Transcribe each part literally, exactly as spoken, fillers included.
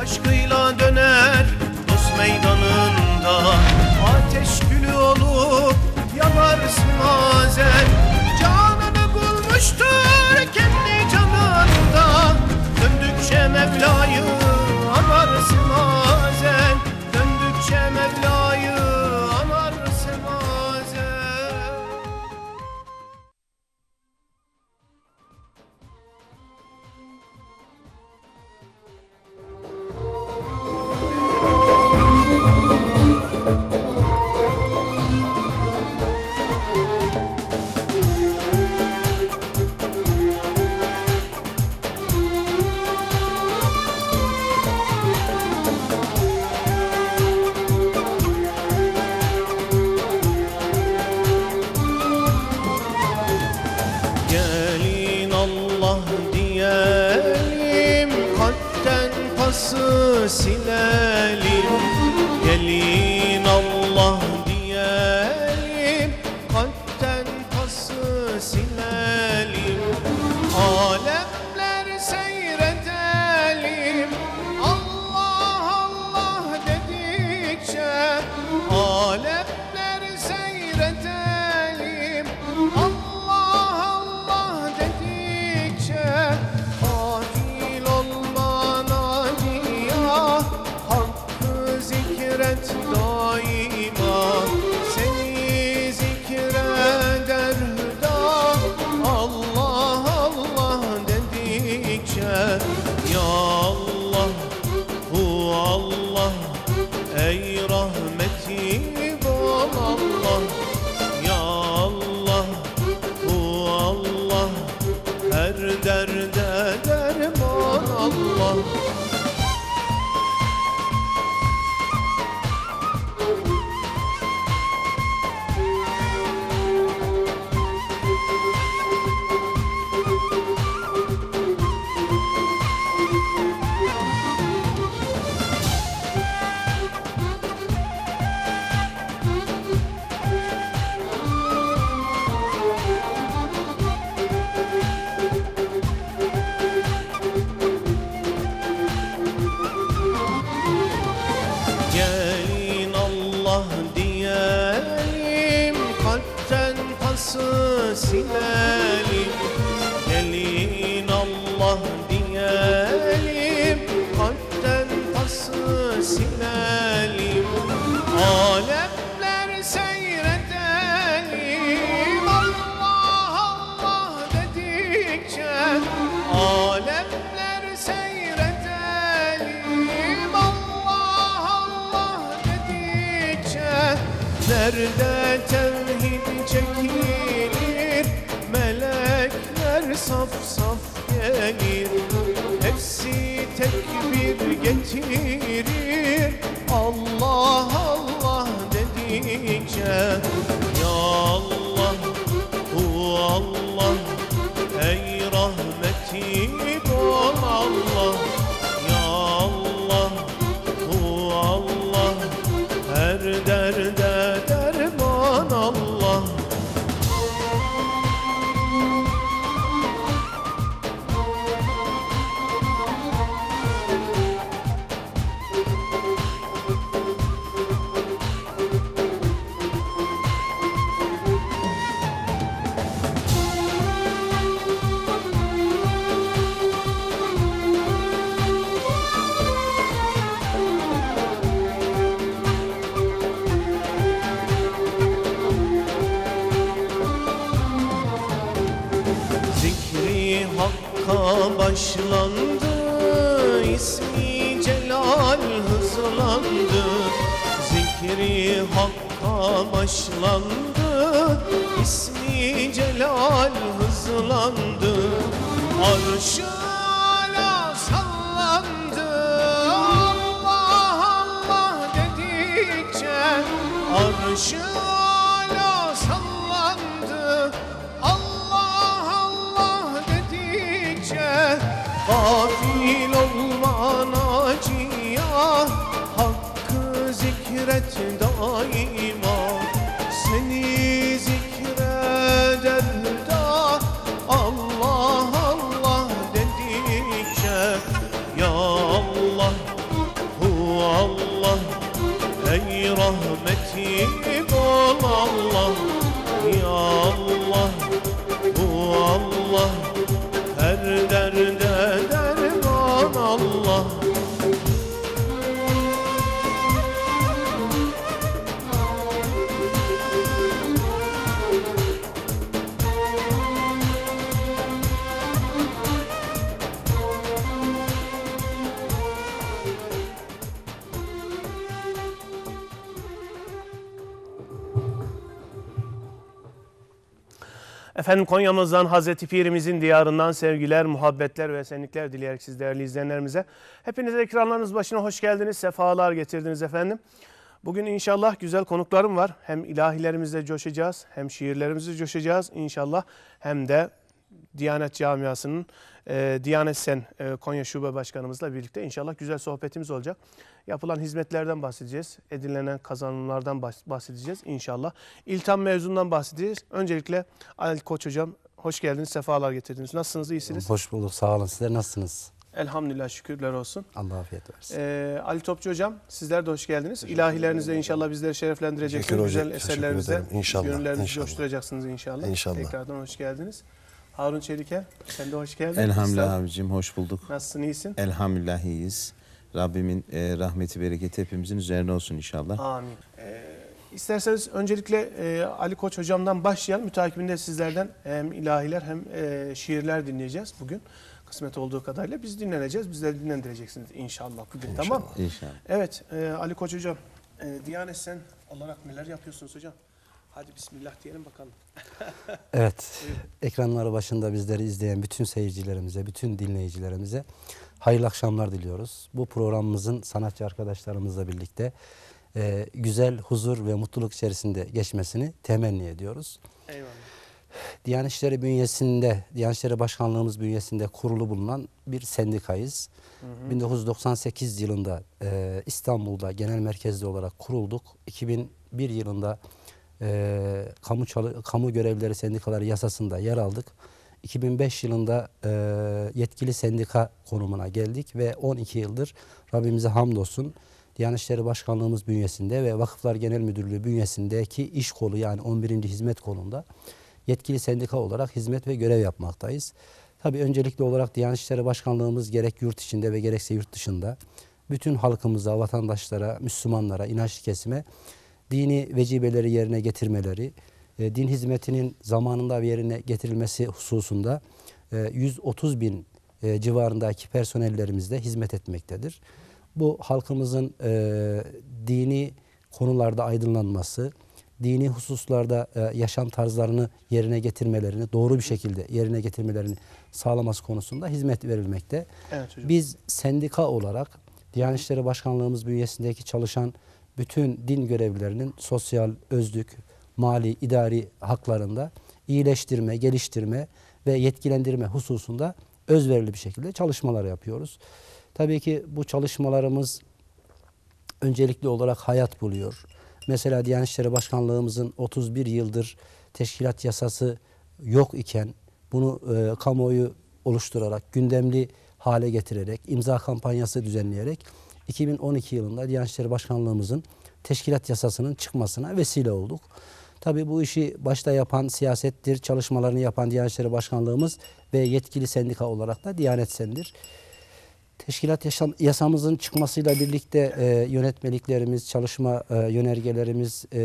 aşkıyla döner dost meydanında. Ateş külü olup yanarsın mazen, canını bulmuştur kendi canında. Döndükçe Mevla'yı anarsın mazen, döndükçe Mevla'yı anarsın mazen. Gelin Allah diyelim, kalpten pası silelim. Gelin Allah diyelim, kalpten pası silelim. Alemler seyredelim, Allah Allah dedikçe. Alemler seyredelim, Allah Allah dedikçe. Gafil olma Naciya, hakkı zikret daima. Seni zikreder hüda, Allah Allah dedikçe. Ya Allah, hu Allah, ey rahmeti bol Allah. Ya Allah, hu Allah, her derde derman Allah. Gelin Allah diyelim, kalpten pası silelim. Gelin Allah diyelim, kalpten pası silelim. Alemler seyredelim, Allah Allah dedikçe. Alemler seyredelim, Allah Allah dedikçe. Nerede tevhid çekilir, melekler saf saf gelir. Hepsi tekbir getirir, Allah Allah dedikçe. Ya Allah, hu Allah, ey rahmeti bol Allah. Ya Allah, hu Allah, her derde derman Allah. Zikri Hakk'a başlandı, ismi Celal hızlandı. Zikri Hakk'a başlandı, ismi Celal hızlandı. Arş-ı ala sallandı, Allah Allah dedikçe. Arş-ı ala sallandı, Allah Allah dedikçe. Gafil olma Naciya, hakkı zikret daima. Seni zikreder hüda, Allah Allah dedikçe. Ya Allah, rahmeti bol Allah. Ya Allah, bu Allah, her derde derman Allah. Efendim Konya'mızdan Hazreti Pir'imizin diyarından sevgiler, muhabbetler ve esenlikler dileyerek siz değerli izleyenlerimize. Hepiniz ekranlarınız başına hoş geldiniz, sefalar getirdiniz efendim. Bugün inşallah güzel konuklarım var. Hem ilahilerimizle coşacağız, hem şiirlerimizle coşacağız inşallah. Hem de Diyanet Camiası'nın e, Diyanet Sen e, Konya Şube Başkanımızla birlikte inşallah güzel sohbetimiz olacak. Yapılan hizmetlerden bahsedeceğiz. Edinilen kazanımlardan bahsedeceğiz inşallah. İltam mevzundan bahsedeceğiz. Öncelikle Ali Koç Hocam hoş geldiniz, sefalar getirdiniz. Nasılsınız, iyisiniz? Hoş bulduk, sağ olun. Sizler nasılsınız? Elhamdülillah, şükürler olsun. Allah afiyet versin. Ee, Ali Topçu Hocam sizler de hoş geldiniz. İlahilerinizle inşallah bizleri şereflendireceksiniz. Güzel eserlerinizle gönüllerinizi coşturacaksınız inşallah. İnşallah. Tekrardan hoş geldiniz. Harun Çeliker, sen de hoş geldin. Elhamdülillah İster. abicim, hoş bulduk. Nasılsın, iyisin? Elhamdülillah iyiyiz. Rabbimin e, rahmeti, bereketi hepimizin üzerine olsun inşallah. Amin. Ee, isterseniz öncelikle e, Ali Koç Hocam'dan başlayalım. Mütakibinde sizlerden hem ilahiler hem e, şiirler dinleyeceğiz bugün. Kısmet olduğu kadarıyla biz dinleneceğiz. Bizleri dinlendireceksiniz inşallah bugün. İnşallah. Tamam. İnşallah. Evet e, Ali Koç Hocam, e, Diyanet Sen olarak neler yapıyorsunuz hocam? Hadi bismillah diyelim bakalım. Evet, ekranları başında bizleri izleyen bütün seyircilerimize, bütün dinleyicilerimize hayırlı akşamlar diliyoruz. Bu programımızın sanatçı arkadaşlarımızla birlikte e, güzel, huzur ve mutluluk içerisinde geçmesini temenni ediyoruz. Eyvallah. Diyanet İşleri bünyesinde, Diyanet İşleri Başkanlığımız bünyesinde kurulu bulunan bir sendikayız. Hı hı. bin dokuz yüz doksan sekiz yılında e, İstanbul'da genel merkezli olarak kurulduk. iki bin bir yılında e, kamu, çalı, kamu görevlileri sendikaları yasasında yer aldık. iki bin beş yılında e, yetkili sendika konumuna geldik ve on iki yıldır Rabbimize hamdolsun Diyanet İşleri Başkanlığımız bünyesinde ve Vakıflar Genel Müdürlüğü bünyesindeki iş kolu, yani on birinci hizmet kolunda yetkili sendika olarak hizmet ve görev yapmaktayız. Tabii öncelikli olarak Diyanet İşleri Başkanlığımız gerek yurt içinde ve gerekse yurt dışında bütün halkımıza, vatandaşlara, Müslümanlara, inançlı kesime dini vecibeleri yerine getirmeleri, e, din hizmetinin zamanında yerine getirilmesi hususunda e, yüz otuz bin e, civarındaki personellerimizle hizmet etmektedir. Bu halkımızın e, dini konularda aydınlanması, dini hususlarda e, yaşam tarzlarını yerine getirmelerini, doğru bir şekilde yerine getirmelerini sağlaması konusunda hizmet verilmekte. Evet hocam. Biz sendika olarak Diyanet İşleri Başkanlığımız bünyesindeki çalışan bütün din görevlilerinin sosyal, özlük, mali, idari haklarında iyileştirme, geliştirme ve yetkilendirme hususunda özverili bir şekilde çalışmalar yapıyoruz. Tabii ki bu çalışmalarımız öncelikli olarak hayat buluyor. Mesela Diyanet İşleri Başkanlığımızın otuz bir yıldır teşkilat yasası yok iken bunu e, kamuoyu oluşturarak, gündemli hale getirerek, imza kampanyası düzenleyerek iki bin on iki yılında Diyanet İşleri Başkanlığımızın teşkilat yasasının çıkmasına vesile olduk. Tabii bu işi başta yapan siyasettir, çalışmalarını yapan Diyanet İşleri Başkanlığımız ve yetkili sendika olarak da Diyanet Sen'dir. Teşkilat yasamızın çıkmasıyla birlikte e, yönetmeliklerimiz, çalışma e, yönergelerimiz e,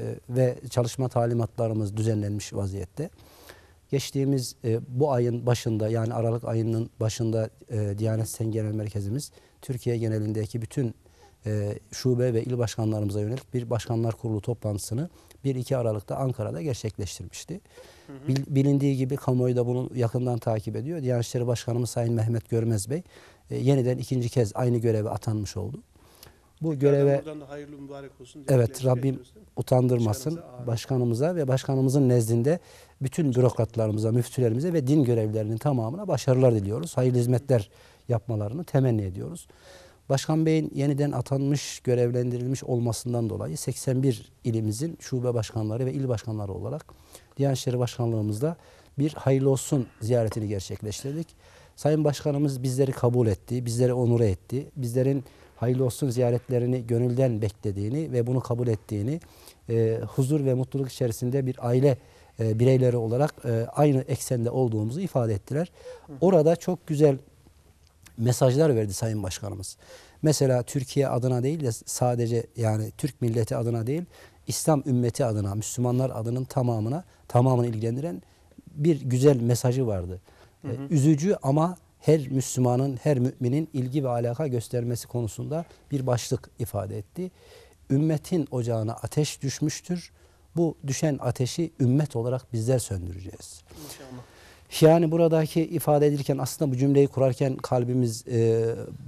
ve çalışma talimatlarımız düzenlenmiş vaziyette. Geçtiğimiz e, bu ayın başında, yani Aralık ayının başında e, Diyanet Sen Genel Merkezimiz Türkiye genelindeki bütün e, şube ve il başkanlarımıza yönelik bir başkanlar kurulu toplantısını bir iki Aralık'ta Ankara'da gerçekleştirmişti. Hı hı. Bil, bilindiği gibi kamuoyu da bunu yakından takip ediyor. Diyanet İşleri Başkanımız Sayın Mehmet Görmez Bey e, yeniden ikinci kez aynı göreve atanmış oldu. Bu Tekrardan göreve hayırlı mübarek olsun. Evet, Rabbim utandırmasın başkanımıza, başkanımıza ve başkanımızın nezdinde bütün bürokratlarımıza, müftülerimize ve din görevlilerinin tamamına başarılar diliyoruz. Hayırlı hizmetler yapmalarını temenni ediyoruz. Başkan Bey'in yeniden atanmış, görevlendirilmiş olmasından dolayı seksen bir ilimizin şube başkanları ve il başkanları olarak Diyanet İşleri Başkanlığımızda bir hayırlı olsun ziyaretini gerçekleştirdik. Sayın Başkanımız bizleri kabul etti, bizleri onur etti. Bizlerin hayırlı olsun ziyaretlerini gönülden beklediğini ve bunu kabul ettiğini, e, huzur ve mutluluk içerisinde bir aile e, bireyleri olarak e, aynı eksende olduğumuzu ifade ettiler. Orada çok güzel mesajlar verdi Sayın Başkanımız. Mesela Türkiye adına değil de sadece yani Türk milleti adına değil, İslam ümmeti adına, Müslümanlar adının tamamına, tamamını ilgilendiren bir güzel mesajı vardı. Hı hı. Üzücü ama her Müslümanın, her müminin ilgi ve alaka göstermesi konusunda bir başlık ifade etti. Ümmetin ocağına ateş düşmüştür. Bu düşen ateşi ümmet olarak bizler söndüreceğiz. İnşallah. Yani buradaki ifade edilirken aslında bu cümleyi kurarken kalbimiz e,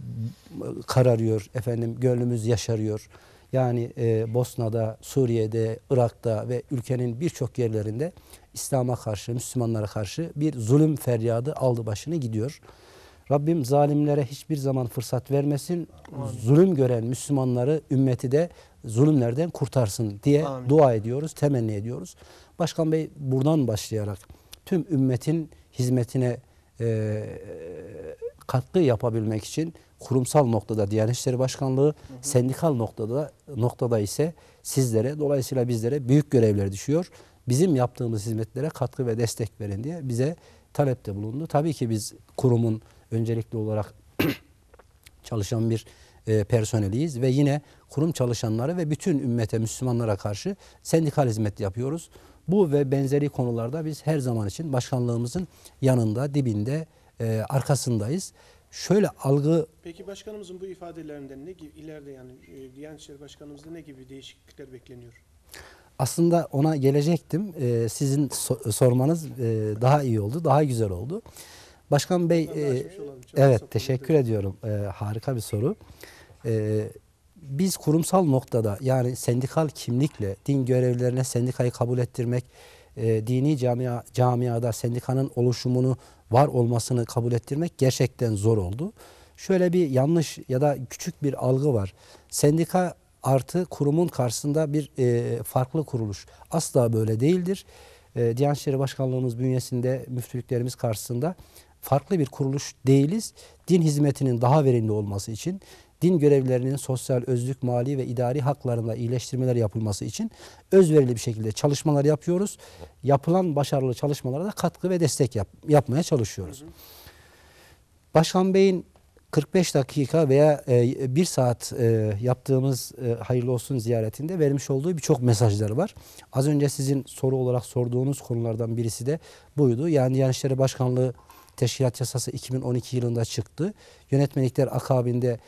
kararıyor, efendim gönlümüz yaşarıyor. Yani e, Bosna'da, Suriye'de, Irak'ta ve ülkenin birçok yerlerinde İslam'a karşı, Müslümanlara karşı bir zulüm feryadı aldı başını gidiyor. Rabbim zalimlere hiçbir zaman fırsat vermesin. Amin. Zulüm gören Müslümanları, ümmeti de zulümlerden kurtarsın diye Amin. Dua ediyoruz, temenni ediyoruz. Başkan Bey buradan başlayarak tüm ümmetin hizmetine e, katkı yapabilmek için kurumsal noktada Diyanet İşleri Başkanlığı, hı hı. sendikal noktada noktada ise sizlere, dolayısıyla bizlere büyük görevler düşüyor. Bizim yaptığımız hizmetlere katkı ve destek verin diye bize talepte bulundu. Tabii ki biz kurumun öncelikli olarak çalışan bir e, personeliyiz ve yine kurum çalışanları ve bütün ümmete, Müslümanlara karşı sendikal hizmet yapıyoruz. Bu ve benzeri konularda biz her zaman için başkanlığımızın yanında, dibinde, e, arkasındayız. Şöyle algı... Peki başkanımızın bu ifadelerinden ne gibi ileride yani e, Diyanet İşleri Başkanımızda ne gibi değişiklikler bekleniyor? Aslında ona gelecektim. E, sizin so sormanız e, daha iyi oldu, daha güzel oldu. Başkan Bey, e, evet teşekkür ediyorum. E, harika bir soru. E, biz kurumsal noktada yani sendikal kimlikle din görevlilerine sendikayı kabul ettirmek, e, dini camia, camiada sendikanın oluşumunu, var olmasını kabul ettirmek gerçekten zor oldu. Şöyle bir yanlış ya da küçük bir algı var. Sendika artı kurumun karşısında bir e, farklı kuruluş. Asla böyle değildir. E, Diyanet İşleri Başkanlığımız bünyesinde müftülüklerimiz karşısında farklı bir kuruluş değiliz. Din hizmetinin daha verimli olması için, din görevlilerinin sosyal, özlük, mali ve idari haklarında iyileştirmeler yapılması için özverili bir şekilde çalışmalar yapıyoruz. Yapılan başarılı çalışmalara da katkı ve destek yap, yapmaya çalışıyoruz. Hı hı. Başkan Bey'in kırk beş dakika veya e, bir saat e, yaptığımız e, hayırlı olsun ziyaretinde vermiş olduğu birçok mesajlar var. Az önce sizin soru olarak sorduğunuz konulardan birisi de buydu. Yani Diyanet İşleri Başkanlığı Teşkilat Yasası iki bin on iki yılında çıktı. Yönetmelikler akabinde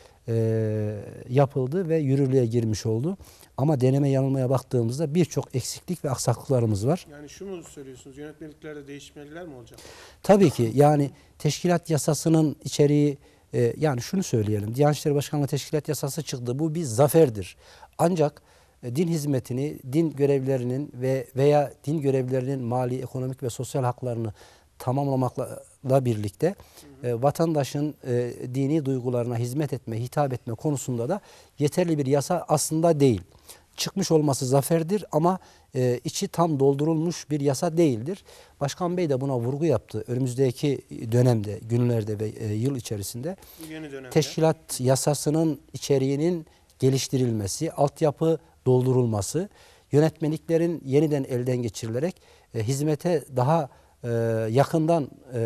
e, yapıldı ve yürürlüğe girmiş oldu. Ama deneme yanılmaya baktığımızda birçok eksiklik ve aksaklıklarımız var. Yani şunu söylüyorsunuz, yönetmeliklerde değişmeler mi olacak? Tabii ki yani teşkilat yasasının içeriği, e, yani şunu söyleyelim. Diyanet İşleri Başkanlığı Teşkilat Yasası çıktı. Bu bir zaferdir. Ancak e, din hizmetini, din görevlilerinin ve veya din görevlilerinin mali, ekonomik ve sosyal haklarını tamamlamakla birlikte hı hı. E, vatandaşın e, dini duygularına hizmet etme, hitap etme konusunda da yeterli bir yasa aslında değil. Çıkmış olması zaferdir ama e, içi tam doldurulmuş bir yasa değildir. Başkan Bey de buna vurgu yaptı. Önümüzdeki dönemde, günlerde ve e, yıl içerisinde yeni dönemde teşkilat yasasının içeriğinin geliştirilmesi, altyapı doldurulması, yönetmeliklerin yeniden elden geçirilerek e, hizmete daha e, yakından e,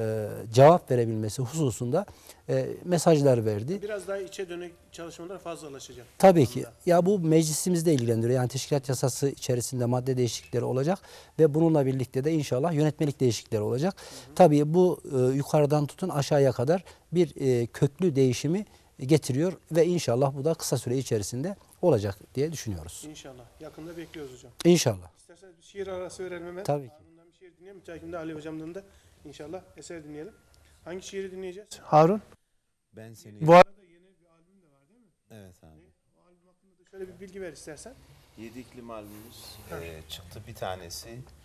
cevap verebilmesi hususunda e, mesajlar verdi. Biraz daha içe dönük çalışmalar fazlalaşacak. Tabii ki. Ya bu meclisimizde ilgilendiriyor. Yani teşkilat yasası içerisinde madde değişiklikleri olacak ve bununla birlikte de inşallah yönetmelik değişiklikleri olacak. Hı hı. Tabii bu e, yukarıdan tutun aşağıya kadar bir e, köklü değişimi getiriyor ve inşallah bu da kısa süre içerisinde olacak diye düşünüyoruz. İnşallah. Yakında bekliyoruz hocam. İnşallah. İsterseniz bir şiir arası verelim hemen. Tabii ki. Harun'dan bir şiir dinleyelim. Müteakimde Ali hocamdan da inşallah eser dinleyelim. Hangi şiiri dinleyeceğiz? Harun. Ben seni... Bu arada yeni bir albüm de var değil mi? Evet abi. O albüm hakkında da şöyle bir bilgi ver istersen. Yedi iklim albümümüz e, çıktı. Bir tanesi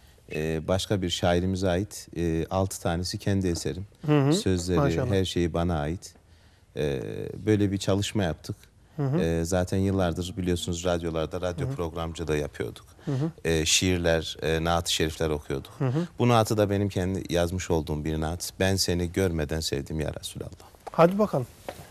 e, başka bir şairimize ait. E, altı tanesi kendi eserim. Hı hı. Sözleri, maşallah, her şeyi bana ait. E, böyle bir çalışma yaptık. Hı hı. E, zaten yıllardır biliyorsunuz radyolarda radyo hı hı. programcı da yapıyorduk. Hı hı. E, şiirler, e, naat-ı şerifler okuyorduk. Hı hı. Bu naatı da benim kendi yazmış olduğum bir naat. Ben seni görmeden sevdim ya Resulallah. Hadi bakalım.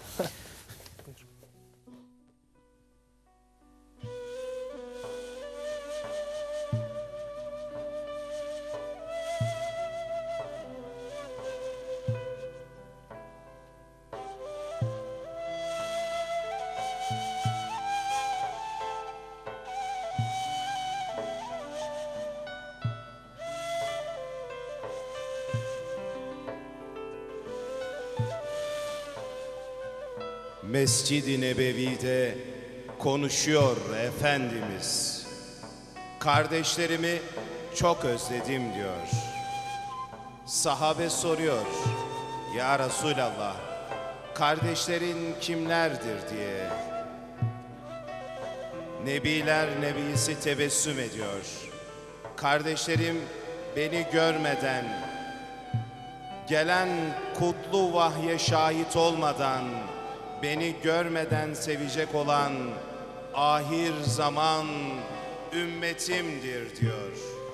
Mescid-i Nebevi'de konuşuyor Efendimiz. Kardeşlerimi çok özledim diyor. Sahabe soruyor, ya Resulallah, kardeşlerin kimlerdir diye. Nebiler Nebisi tebessüm ediyor. Kardeşlerim beni görmeden, gelen kutlu vahye şahit olmadan, beni görmeden sevecek olan ahir zaman ümmetimdir diyor.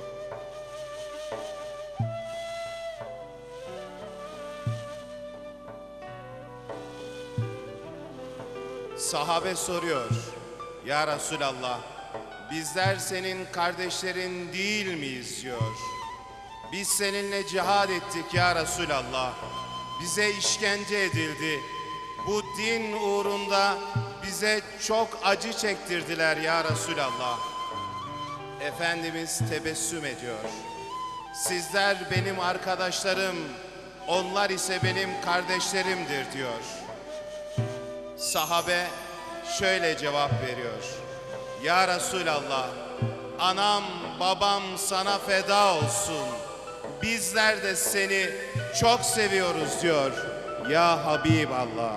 Sahabe soruyor, ya Resulallah, bizler senin kardeşlerin değil miyiz diyor. Biz seninle cihad ettik ya Resulallah, bize işkence edildi. Bu din uğrunda bize çok acı çektirdiler ya Resulallah. Efendimiz tebessüm ediyor. Sizler benim arkadaşlarım, onlar ise benim kardeşlerimdir diyor. Sahabe şöyle cevap veriyor. Ya Resulallah, anam babam sana feda olsun. Bizler de seni çok seviyoruz diyor. Ya Habiballah.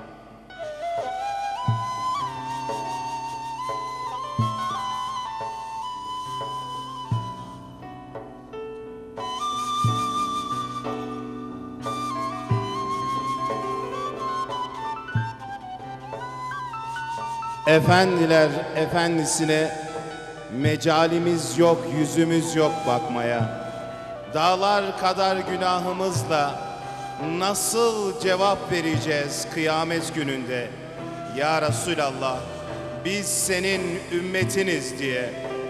Efendiler efendisine mecalimiz yok, yüzümüz yok bakmaya. Dağlar kadar günahımızla nasıl cevap vereceğiz kıyamet gününde? Ya Resulallah, biz senin ümmetiniz diye.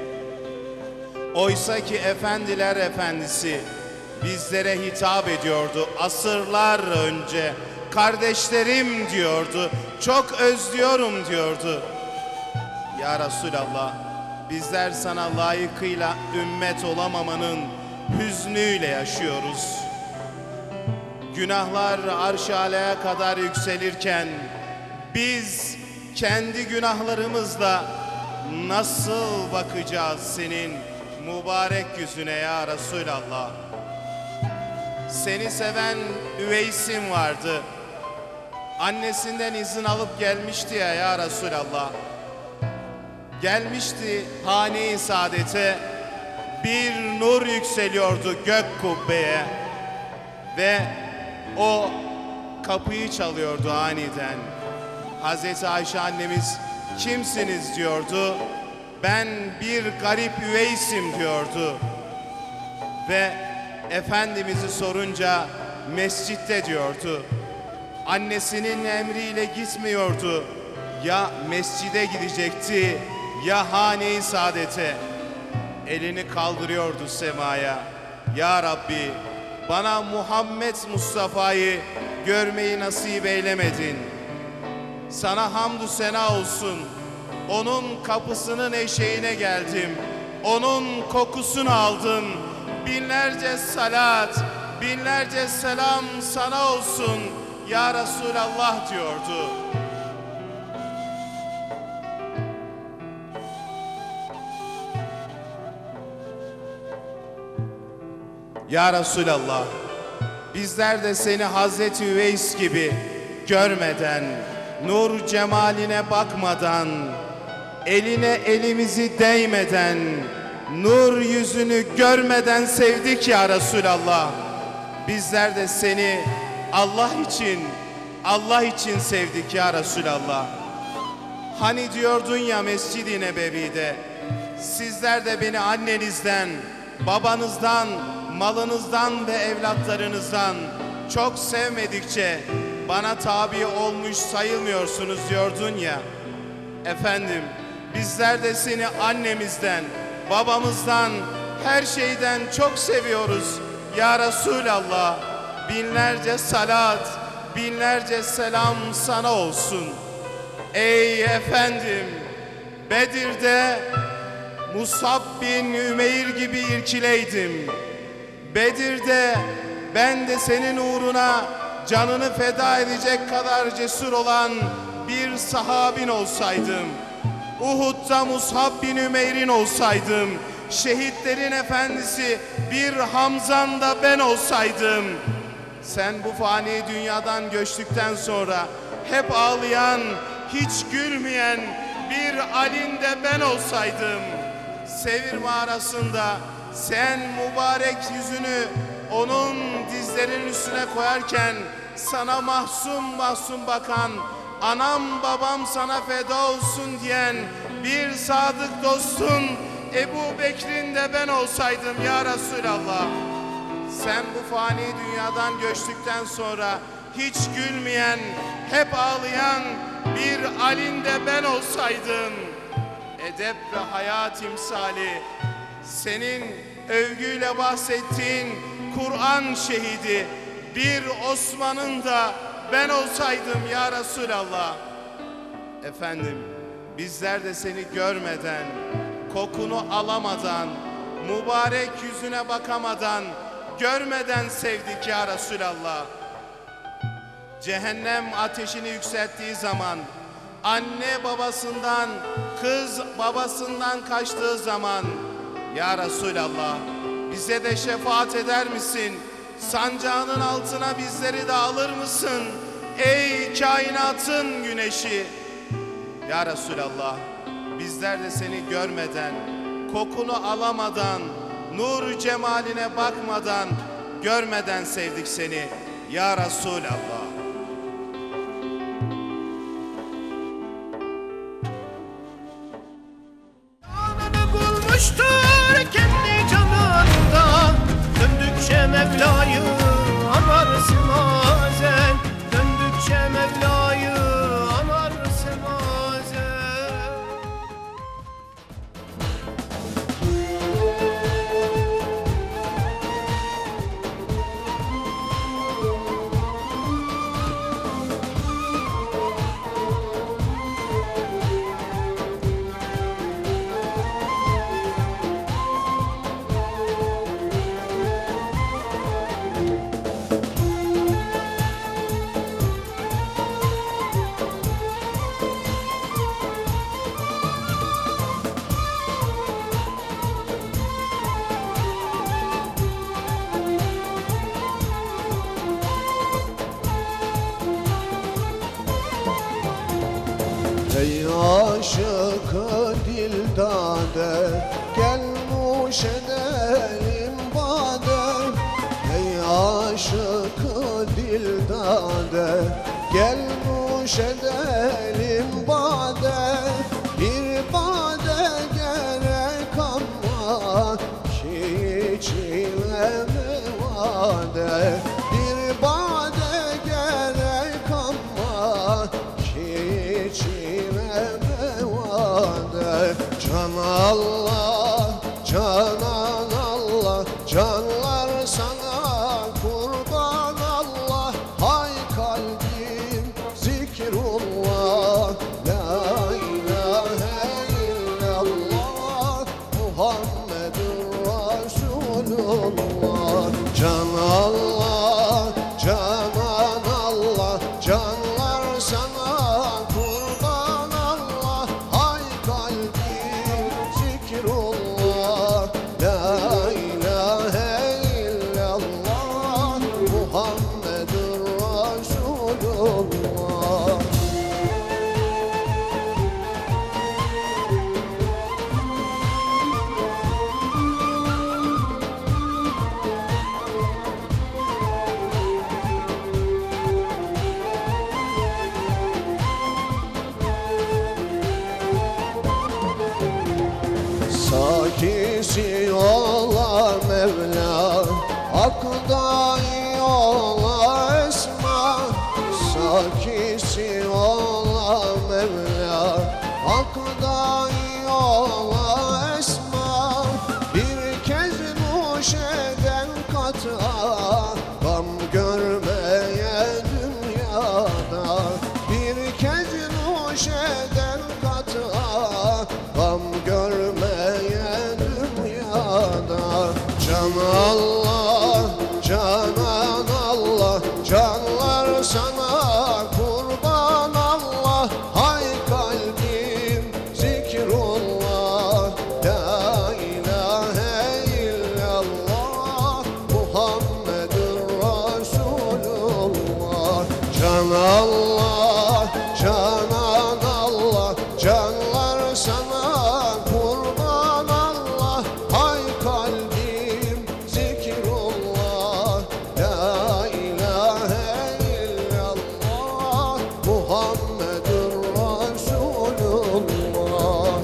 Oysa ki efendiler efendisi bizlere hitap ediyordu asırlar önce. Kardeşlerim diyordu, çok özlüyorum diyordu. Ya Resulallah, bizler sana layıkıyla ümmet olamamanın hüznüyle yaşıyoruz. Günahlar arş-ı alaya kadar yükselirken biz kendi günahlarımızla nasıl bakacağız senin mübarek yüzüne ya Resulallah? Seni seven Üveys'im vardı. Annesinden izin alıp gelmişti ya ya Resulallah. Gelmişti hane-i saadete, bir nur yükseliyordu gök kubbeye ve o kapıyı çalıyordu aniden. Hazreti Ayşe annemiz kimsiniz diyordu. Ben bir garip Üveys'im diyordu. Ve Efendimiz'i sorunca mescitte diyordu. Annesinin emriyle gitmiyordu. Ya mescide gidecekti ya hane-i saadete. Elini kaldırıyordu semaya. Ya Rabbi, bana Muhammed Mustafa'yı görmeyi nasip eylemedin. Sana hamdü sena olsun. Onun kapısının eşeğine geldim. Onun kokusunu aldım. Binlerce salat, binlerce selam sana olsun ya Resulallah diyordu. Ya Resulallah, bizler de seni Hazreti Üveys gibi görmeden, nur cemaline bakmadan, eline elimizi değmeden, nur yüzünü görmeden sevdik ya Resulallah. Bizler de seni Allah için, Allah için sevdik ya Resulallah. Hani diyordun ya Mescid-i Nebevi'de, sizler de beni annenizden, babanızdan, malınızdan ve evlatlarınızdan çok sevmedikçe bana tabi olmuş sayılmıyorsunuz diyordun ya. Efendim, bizler de seni annemizden, babamızdan, her şeyden çok seviyoruz ya Resulallah. Binlerce salat, binlerce selam sana olsun. Ey efendim, Bedir'de Musab bin Ümeyr gibi irkileydim. Bedir'de ben de senin uğruna canını feda edecek kadar cesur olan bir sahabin olsaydım. Uhud'da Musab bin Ümeyr'in olsaydım. Şehitlerin efendisi bir Hamzan da ben olsaydım. Sen bu fani dünyadan göçtükten sonra hep ağlayan, hiç gülmeyen bir Ali'n de ben olsaydım. Sevir mağarasında sen mübarek yüzünü onun dizlerinin üstüne koyarken sana mahzun mahzun bakan, anam babam sana feda olsun diyen bir sadık dostun Ebu Bekir'in de ben olsaydım ya Resulallah. Sen bu fani dünyadan göçtükten sonra hiç gülmeyen, hep ağlayan bir Ali'n de ben olsaydım. Edep ve hayat timsali, senin övgüyle bahsettiğin Kur'an şehidi bir Osman'ın da ben olsaydım ya Resulallah. Efendim, bizler de seni görmeden, kokunu alamadan, mübarek yüzüne bakamadan, görmeden sevdik ya Resulallah. Cehennem ateşini yükselttiği zaman, anne babasından, kız babasından kaçtığı zaman, ya Resulallah bize de şefaat eder misin? Sancağının altına bizleri de alır mısın? Ey kainatın güneşi! Ya Resulallah, bizler de seni görmeden, kokunu alamadan, nur cemaline bakmadan, görmeden sevdik seni ya Resulallah. Canını bulmuştur kendi canında, döndükçe Mevla'yı anarsın azen, döndükçe Mevla'yı anarsın azen. Ey aşık-ı dildade, gel nuş edelim bade. Ey aşık-ı dildade, gel nuş edelim bade. Bir bade gerek ama ki içileme vade. Bir bade gerek ama ki içileme vade. Can Allah, canan Allah, canlar sana kurban Allah. Hay kalbim zikrullah, la ilahe illallah, Muhammedur Resulullah. Can Allah, canan Allah, canlar sana kurban Allah. Hay kalbim zikrullah, Sakisi ola Mevla, Akdai ola Esma. Sakisi ola Mevla, Akdai ola Esma. Bir kez nuş eden kata, gam görmeye dünyada. Bir kez nuş eden kata, gam görmeye dünyada. Can Allah, Canan Allah, canlar sana kurban Allah. Hay kalbim zikrullah, la ilahe illallah, Muhammedur Resulullah. Can Allah, Canan Allah, canlar sana kurban Allah. Hay kalbim zikrullah, la ilahe illallah, Muhammedur Resulullah.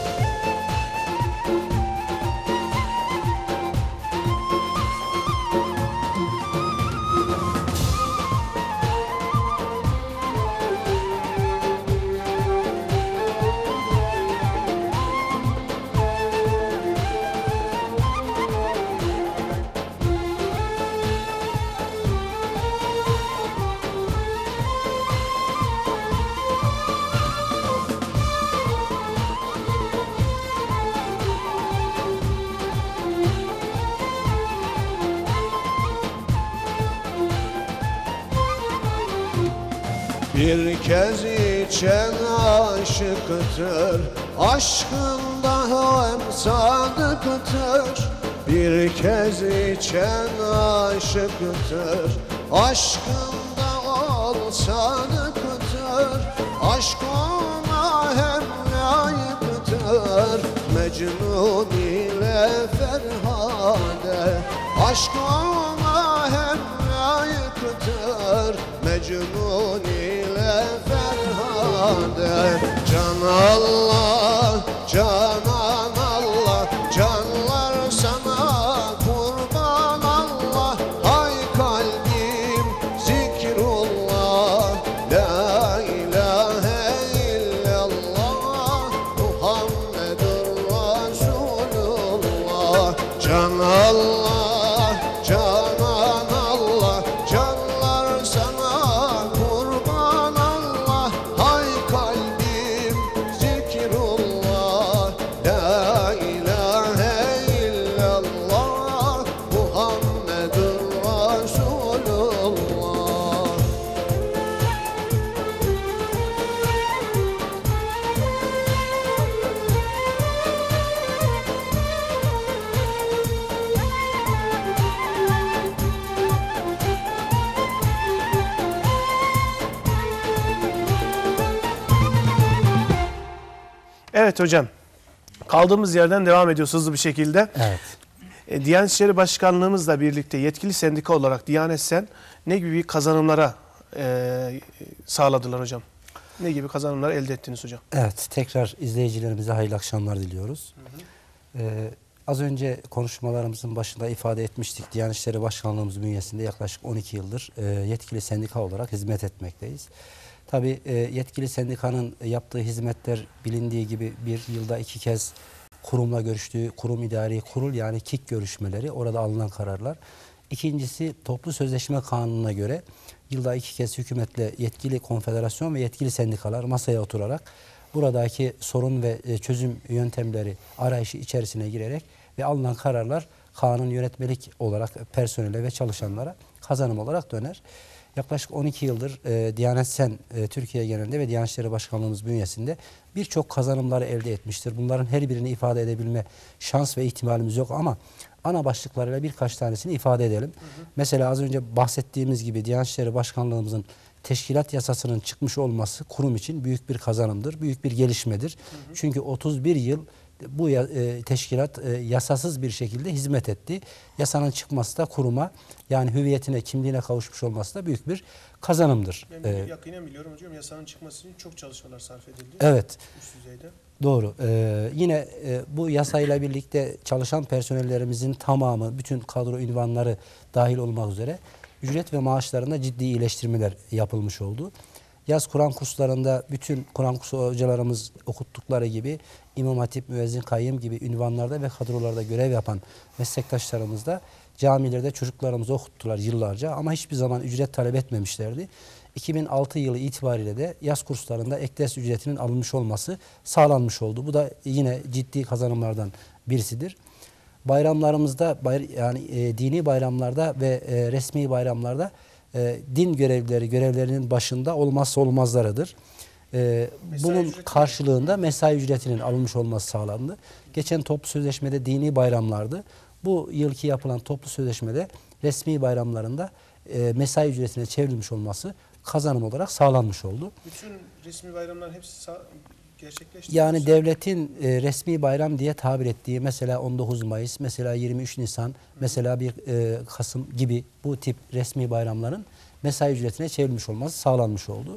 Bir kez içen aşıktır, aşkında hem sadıktır. Bir kez içen aşıktır, aşkında ol sadıktır. Aşk ona hem layıktır, Mecnun ile Ferhade. Aşk ona hem layıktır, Mecnun ile Ferhade. Can Allah, Canan Allah, canlar sana kurban Allah. Hay kalbim zikrullah, la ilahe illallah, Muhammedur Resulullah. Can Allah, Canan Allah, canlar sana kurban Allah. Hay kalbim zikrullah, la ilahe illallah, Muhammedur Resulullah. Evet hocam. Kaldığımız yerden devam ediyoruz hızlı bir şekilde. Evet. E, Diyanet İşleri Başkanlığımızla birlikte yetkili sendika olarak Diyanet Sen ne gibi kazanımlara e, sağladılar hocam? Ne gibi kazanımlar elde ettiniz hocam? Evet, tekrar izleyicilerimize hayırlı akşamlar diliyoruz. Hı hı. Ee, az önce konuşmalarımızın başında ifade etmiştik. Diyanet İşleri Başkanlığımız bünyesinde yaklaşık on iki yıldır e, yetkili sendika olarak hizmet etmekteyiz. Tabii e, yetkili sendikanın yaptığı hizmetler bilindiği gibi bir yılda iki kez kurumla görüştüğü kurum idari kurul, yani K İ K görüşmeleri, orada alınan kararlar. İkincisi, toplu sözleşme kanununa göre yılda iki kez hükümetle yetkili konfederasyon ve yetkili sendikalar masaya oturarak buradaki sorun ve çözüm yöntemleri arayışı içerisine girerek ve alınan kararlar kanun yönetmelik olarak personele ve çalışanlara kazanım olarak döner. Yaklaşık on iki yıldır e, Diyanet Sen e, Türkiye genelinde ve Diyanet İşleri Başkanlığımız bünyesinde birçok kazanımları elde etmiştir. Bunların her birini ifade edebilme şans ve ihtimalimiz yok ama ana başlıklarıyla birkaç tanesini ifade edelim. Hı hı. Mesela az önce bahsettiğimiz gibi Diyanet İşleri Başkanlığımızın teşkilat yasasının çıkmış olması kurum için büyük bir kazanımdır, büyük bir gelişmedir. Hı hı. Çünkü otuz bir yıl bu e, teşkilat e, yasasız bir şekilde hizmet etti. Yasanın çıkması da kuruma yani hüviyetine, kimliğine kavuşmuş olması da büyük bir kazanımdır. Ben Ee, yakinen biliyorum hocam, yasanın çıkması için çok çalışmalar sarf edildi. evet. Üst düzeyde. Doğru. Ee, yine e, bu yasayla birlikte çalışan personellerimizin tamamı, bütün kadro ünvanları dahil olmak üzere ücret ve maaşlarında ciddi iyileştirmeler yapılmış oldu. Yaz Kur'an kurslarında bütün Kur'an kursu hocalarımız okuttukları gibi İmam Hatip, Müezzin, Kayyım gibi ünvanlarda ve kadrolarda görev yapan meslektaşlarımız da camilerde çocuklarımızı okuttular yıllarca ama hiçbir zaman ücret talep etmemişlerdi. iki bin altı yılı itibariyle de yaz kurslarında ek ders ücretinin alınmış olması sağlanmış oldu. Bu da yine ciddi kazanımlardan birisidir. Bayramlarımızda yani e, dini bayramlarda ve e, resmi bayramlarda e, din görevlileri görevlerinin başında olmazsa olmazlarıdır. E, bunun karşılığında mesai ücretinin alınmış olması sağlandı. Geçen toplu sözleşmede dini bayramlardı. Bu yılki yapılan toplu sözleşmede resmi bayramlarında e, mesai ücretine çevrilmiş olması kazanım olarak sağlanmış oldu. Bütün resmi bayramların hepsi gerçekleşti. Yani devletin e, resmi bayram diye tabir ettiği mesela on dokuz Mayıs, mesela yirmi üç Nisan, Hı. mesela bir e, Kasım gibi bu tip resmi bayramların mesai ücretine çevrilmiş olması sağlanmış oldu.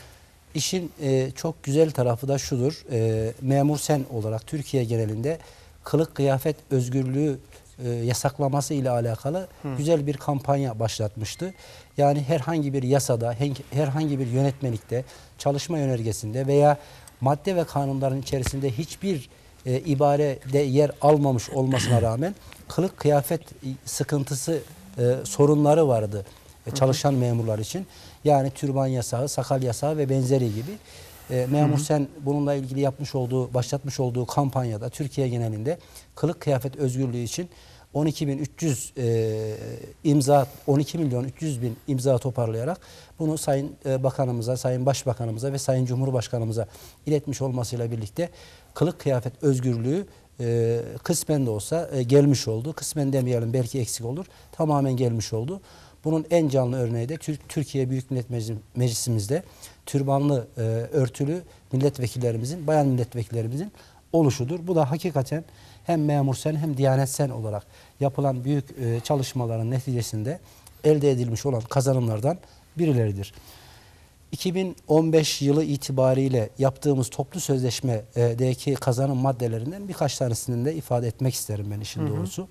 İşin e, çok güzel tarafı da şudur. E, memur sen olarak Türkiye genelinde kılık kıyafet özgürlüğü e, yasaklaması ile alakalı Hı. güzel bir kampanya başlatmıştı. Yani herhangi bir yasada, herhangi bir yönetmelikte, çalışma yönergesinde veya madde ve kanunların içerisinde hiçbir e, ibarede yer almamış olmasına rağmen kılık kıyafet sıkıntısı, e, sorunları vardı e, çalışan memurlar için. Yani türban yasağı, sakal yasağı ve benzeri gibi. E, memur sen bununla ilgili yapmış olduğu, başlatmış olduğu kampanyada Türkiye genelinde kılık kıyafet özgürlüğü için on iki bin üç yüz e, imza, on iki milyon üç yüz bin imza toparlayarak bunu Sayın e, Bakanımıza, Sayın Başbakanımıza ve Sayın Cumhurbaşkanımıza iletmiş olmasıyla birlikte kılık kıyafet özgürlüğü e, kısmen de olsa e, gelmiş oldu. Kısmen demeyelim, belki eksik olur. Tamamen gelmiş oldu. Bunun en canlı örneği de Türkiye Büyük Millet Meclisimizde türbanlı, e, örtülü milletvekillerimizin, bayan milletvekillerimizin oluşudur. Bu da hakikaten hem memur sen hem diyanet sen olarak yapılan büyük e, çalışmaların neticesinde elde edilmiş olan kazanımlardan birileridir. iki bin on beş yılı itibariyle yaptığımız toplu sözleşmedeki kazanım maddelerinden birkaç tanesini de ifade etmek isterim ben işin hı hı. doğrusu.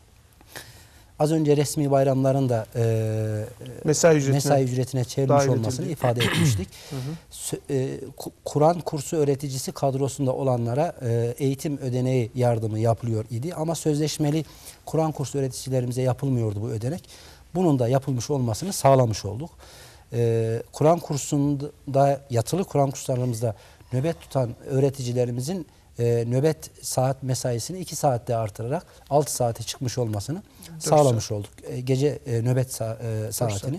Az önce resmi bayramların da e, mesai, ücretine, mesai ücretine çevrilmiş olmasını edildi. ifade etmiştik. Hı hı. E, Kur'an kursu öğreticisi kadrosunda olanlara e, eğitim ödeneği yardımı yapılıyor idi. Ama sözleşmeli Kur'an kursu öğreticilerimize yapılmıyordu bu ödenek. Bunun da yapılmış olmasını sağlamış olduk. E, Kur'an kursunda, yatılı Kur'an kurslarımızda nöbet tutan öğreticilerimizin E, nöbet saat mesaisini iki saatte artırarak altı saate çıkmış olmasını sağlamış saat. olduk. E, gece e, nöbet sa e, saatini.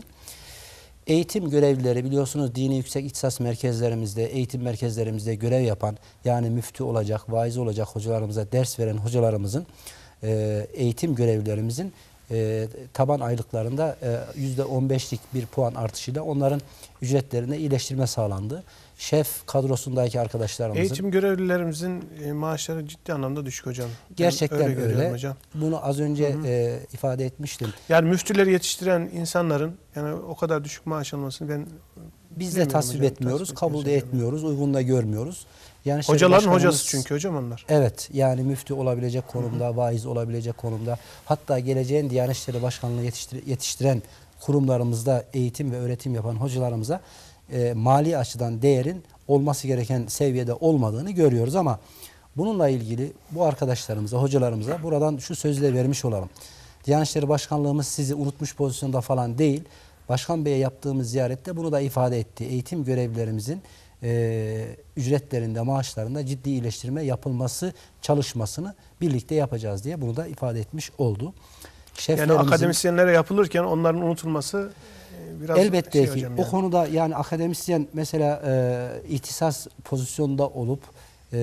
Eğitim görevlileri biliyorsunuz dini yüksek ihtisas merkezlerimizde, eğitim merkezlerimizde görev yapan, yani müftü olacak, vaiz olacak hocalarımıza ders veren hocalarımızın, e, eğitim görevlilerimizin e, taban aylıklarında yüzde on beşlik bir puan artışıyla onların ücretlerine iyileştirme sağlandı. Şef kadrosundaki arkadaşlarımızın. Eğitim görevlilerimizin e, maaşları ciddi anlamda düşük hocam. Gerçekten öyle. öyle. Hocam. Bunu az önce hı hı. E, ifade etmiştim. Yani müftüleri yetiştiren insanların yani o kadar düşük maaş almasını ben biz de tasvip hocam, etmiyoruz, tasvip kabul de etmiyoruz, uygun da görmüyoruz. Yani hocaların hocası çünkü hocam onlar. Evet, yani müftü olabilecek konumda, hı hı. vaiz olabilecek konumda, hatta geleceğin Diyanet İşleri Başkanlığı yetiştir yetiştiren kurumlarımızda eğitim ve öğretim yapan hocalarımıza e, mali açıdan değerin olması gereken seviyede olmadığını görüyoruz ama bununla ilgili bu arkadaşlarımıza, hocalarımıza buradan şu sözle vermiş olalım. Diyanet İşleri Başkanlığımız sizi unutmuş pozisyonda falan değil. Başkan Bey'e yaptığımız ziyarette bunu da ifade etti. Eğitim görevlilerimizin e, ücretlerinde, maaşlarında ciddi iyileştirme yapılması çalışmasını birlikte yapacağız diye bunu da ifade etmiş oldu. Yani akademisyenlere yapılırken onların unutulması biraz elbette şey ki hocam o yani. konuda yani akademisyen mesela e, ihtisas pozisyonda olup e,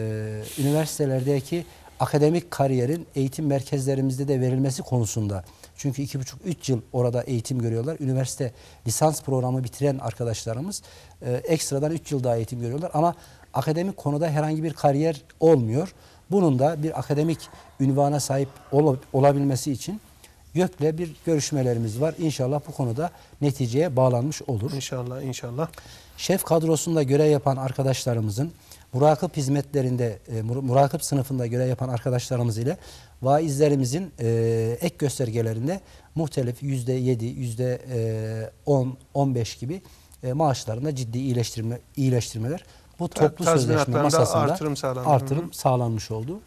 üniversitelerdeki akademik kariyerin eğitim merkezlerimizde de verilmesi konusunda. Çünkü iki buçuk üç yıl orada eğitim görüyorlar. Üniversite lisans programı bitiren arkadaşlarımız e, ekstradan üç yıl daha eğitim görüyorlar. Ama akademik konuda herhangi bir kariyer olmuyor. Bunun da bir akademik ünvana sahip ol, olabilmesi için YÖK'le bir görüşmelerimiz var. İnşallah bu konuda neticeye bağlanmış olur. İnşallah, inşallah. Şef kadrosunda görev yapan arkadaşlarımızın, murakip hizmetlerinde, e, murakip sınıfında görev yapan arkadaşlarımız ile vaizlerimizin e, ek göstergelerinde muhtelif yüzde yedi, yüzde on, on beş gibi e, maaşlarında ciddi iyileştirme, iyileştirmeler bu toplu sözleşme masasında artırım sağlandı. artırım sağlanmış oldu.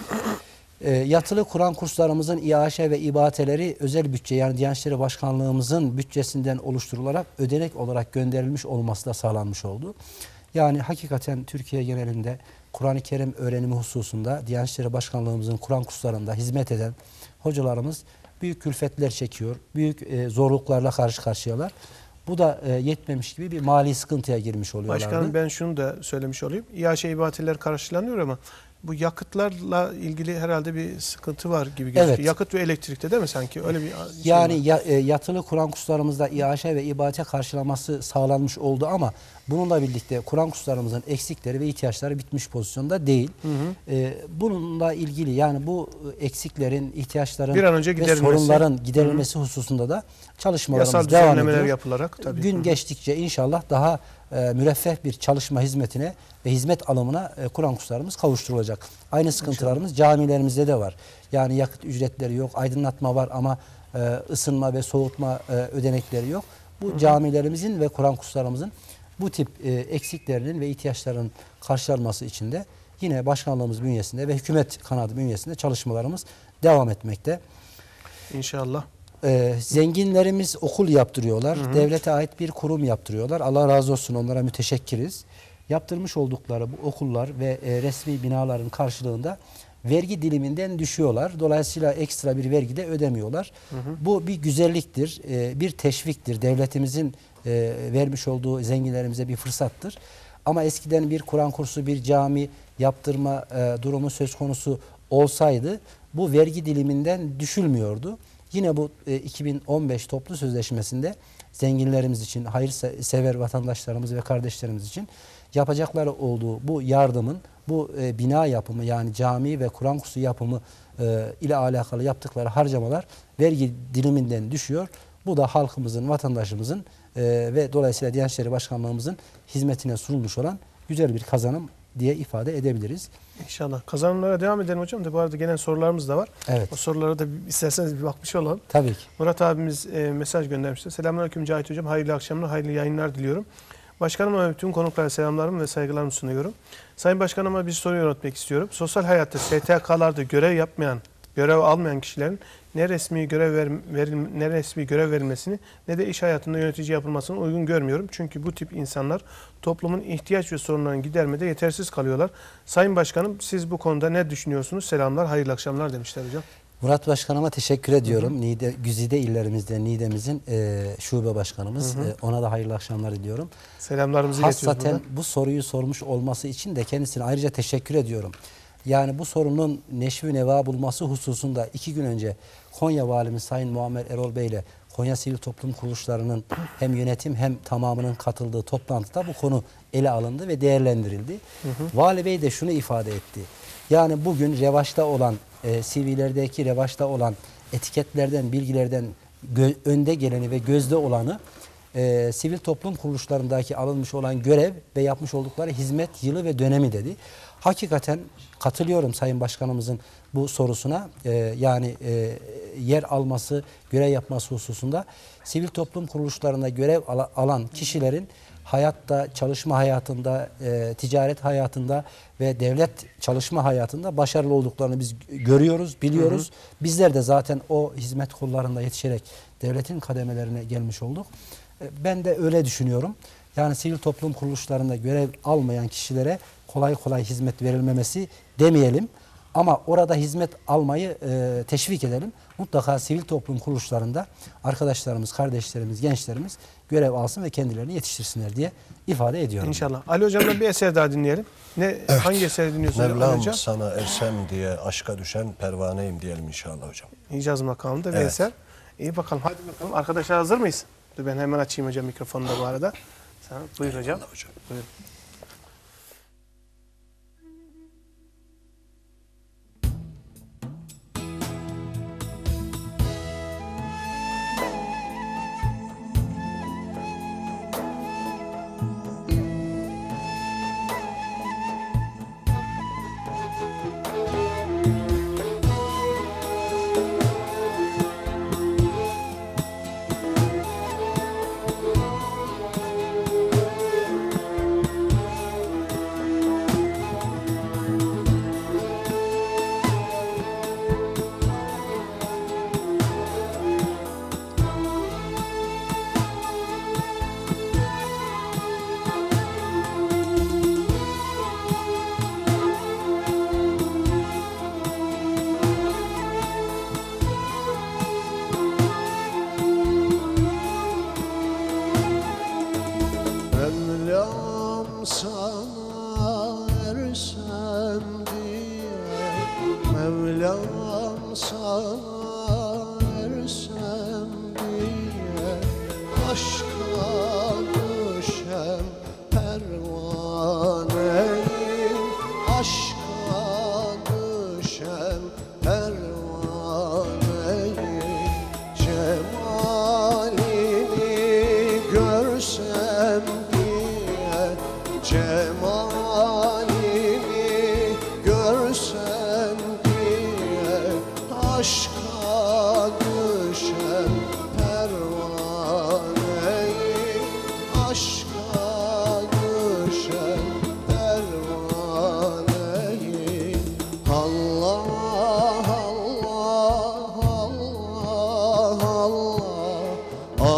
E, yatılı Kur'an kurslarımızın iaşe ve ibateleri özel bütçe, yani Diyanet İşleri Başkanlığımızın bütçesinden oluşturularak ödenek olarak gönderilmiş olması da sağlanmış oldu. Yani hakikaten Türkiye genelinde Kur'an-ı Kerim öğrenimi hususunda Diyanet İşleri Başkanlığımızın Kur'an kurslarında hizmet eden hocalarımız büyük külfetler çekiyor, büyük e, zorluklarla karşı karşıyalar. Bu da e, yetmemiş gibi bir mali sıkıntıya girmiş oluyorlardı. Başkanım, ben şunu da söylemiş olayım. İAŞ ibatiler karşılanıyor ama bu yakıtlarla ilgili herhalde bir sıkıntı var gibi gözüküyor. Evet. Yakıt ve elektrikte değil mi sanki? Öyle bir şey Yani var. ya, e, yatılı Kur'an kurslarımızda İAŞ ve ibate karşılaması sağlanmış oldu ama bununla birlikte Kur'an kurslarımızın eksikleri ve ihtiyaçları bitmiş pozisyonda değil. Hı hı. E, bununla ilgili, yani bu eksiklerin, ihtiyaçların bir an önce ve giderilmesi, sorunların giderilmesi hı hı. hususunda da çalışmalarımız yasal devam düzenlemeler ediyor. yapılarak tabii. Gün Hı hı. geçtikçe inşallah daha e, müreffeh bir çalışma hizmetine ve hizmet alımına e, Kur'an kurslarımız kavuşturulacak. Aynı sıkıntılarımız İnşallah. camilerimizde de var. Yani yakıt ücretleri yok, aydınlatma var ama e, ısınma ve soğutma e, ödenekleri yok. Bu hı hı. camilerimizin ve Kur'an kurslarımızın bu tip e, eksiklerinin ve ihtiyaçların karşılanması için de yine başkanlığımız bünyesinde ve hükümet kanadı bünyesinde çalışmalarımız devam etmekte. İnşallah. Ee, zenginlerimiz okul yaptırıyorlar. Hı hı. Devlete ait bir kurum yaptırıyorlar. Allah razı olsun, onlara müteşekkiriz. Yaptırmış oldukları bu okullar ve e, resmi binaların karşılığında vergi diliminden düşüyorlar. Dolayısıyla ekstra bir vergi de ödemiyorlar. Hı hı. Bu bir güzelliktir, e, bir teşviktir. Devletimizin e, vermiş olduğu zenginlerimize bir fırsattır. Ama eskiden bir Kur'an kursu, bir cami yaptırma e, durumu söz konusu olsaydı bu vergi diliminden düşülmüyordu. Yine bu e, iki bin on beş toplu sözleşmesinde zenginlerimiz için, hayırsever vatandaşlarımız ve kardeşlerimiz için yapacakları olduğu bu yardımın, bu e, bina yapımı, yani cami ve Kur'an kursu yapımı e, ile alakalı yaptıkları harcamalar vergi diliminden düşüyor. Bu da halkımızın, vatandaşımızın e, ve dolayısıyla Diyanet İşleri Başkanlığımızın hizmetine sunulmuş olan güzel bir kazanım diye ifade edebiliriz. İnşallah. Kazanımlara devam edelim hocam. Da bu arada gelen sorularımız da var. Evet. O sorulara da isterseniz bir bakmış olalım. Tabii ki. Murat abimiz e, mesaj göndermişti. Selamünaleyküm Cahit hocam. Hayırlı akşamlar, hayırlı yayınlar diliyorum. Başkanıma ve bütün konuklara selamlarımı ve saygılarımı sunuyorum. Sayın Başkanıma bir soru yöneltmek istiyorum. Sosyal hayatta S T K'larda görev yapmayan, görev almayan kişilerin ne resmi görev ver, verim, ne resmi görev verilmesini ne de iş hayatında yönetici yapılmasını uygun görmüyorum. Çünkü bu tip insanlar toplumun ihtiyaç ve sorunlarını gidermede yetersiz kalıyorlar. Sayın Başkanım, siz bu konuda ne düşünüyorsunuz? Selamlar, hayırlı akşamlar demişler hocam. Murat Başkanıma teşekkür ediyorum. Hı hı. Niğde, Güzide illerimizde Niğde'mizin e, şube başkanımız. Hı hı. E, ona da hayırlı akşamlar diliyorum. Selamlarımızı iletiyoruz. Hassaten bu soruyu sormuş olması için de kendisine ayrıca teşekkür ediyorum. Yani bu sorunun neşvi neva bulması hususunda iki gün önce Konya Valimiz Sayın Muammer Erol Bey ile Konya Sivil Toplum Kuruluşları'nın hem yönetim hem tamamının katıldığı toplantıda bu konu ele alındı ve değerlendirildi. Hı hı. Vali Bey de şunu ifade etti. Yani bugün revaçta olan, e, C V'lerdeki revaçta olan etiketlerden, bilgilerden önde geleni ve gözde olanı e, sivil toplum kuruluşlarındaki alınmış olan görev ve yapmış oldukları hizmet yılı ve dönemi dedi. Hakikaten katılıyorum Sayın Başkanımızın bu sorusuna. Ee, yani e, yer alması, görev yapması hususunda sivil toplum kuruluşlarında görev al alan kişilerin hayatta, çalışma hayatında, e, ticaret hayatında ve devlet çalışma hayatında başarılı olduklarını biz görüyoruz, biliyoruz. Hı hı. Bizler de zaten o hizmet kollarında yetişerek devletin kademelerine gelmiş olduk. E, ben de öyle düşünüyorum. Yani sivil toplum kuruluşlarında görev almayan kişilere kolay kolay hizmet verilmemesi demeyelim. Ama orada hizmet almayı e, teşvik edelim. Mutlaka sivil toplum kuruluşlarında arkadaşlarımız, kardeşlerimiz, gençlerimiz görev alsın ve kendilerini yetiştirsinler diye ifade ediyorum. İnşallah. Ali Hocam'dan bir eser daha dinleyelim. Ne, evet. Hangi eseri dinliyorsunuz Ali Mevlam Hocam? sana ersem diye aşka düşen pervaneyim diyelim inşallah hocam. İcaz makamında bir evet. eser. İyi bakalım. Hadi bakalım. Arkadaşlar hazır mıyız? Dur ben hemen açayım hocam mikrofonu da bu arada. Sen, buyur hocam. hocam. Buyur. ersem diye Mevlam sana ersem diye aşka düşem pervaneyim aşka düşem pervaneyim cemalini görsem diye cemalini görsem diye aşka düşem pervaneyim aşka düşem pervaneyim Allah Allah Allah Allah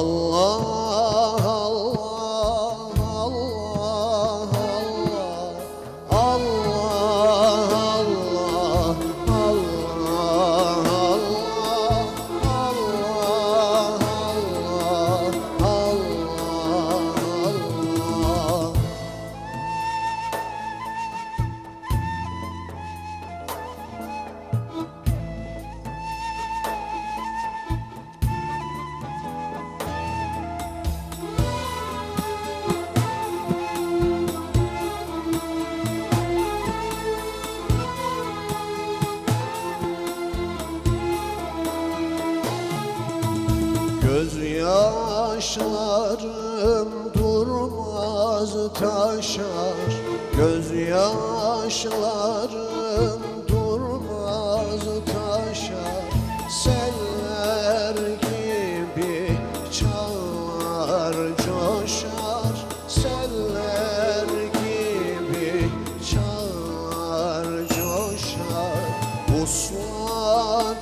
Gözyaşlarım durmaz taşar Gözyaşlarım durmaz taşar Seller gibi çağlar coşar Seller gibi çağlar coşar Vuslat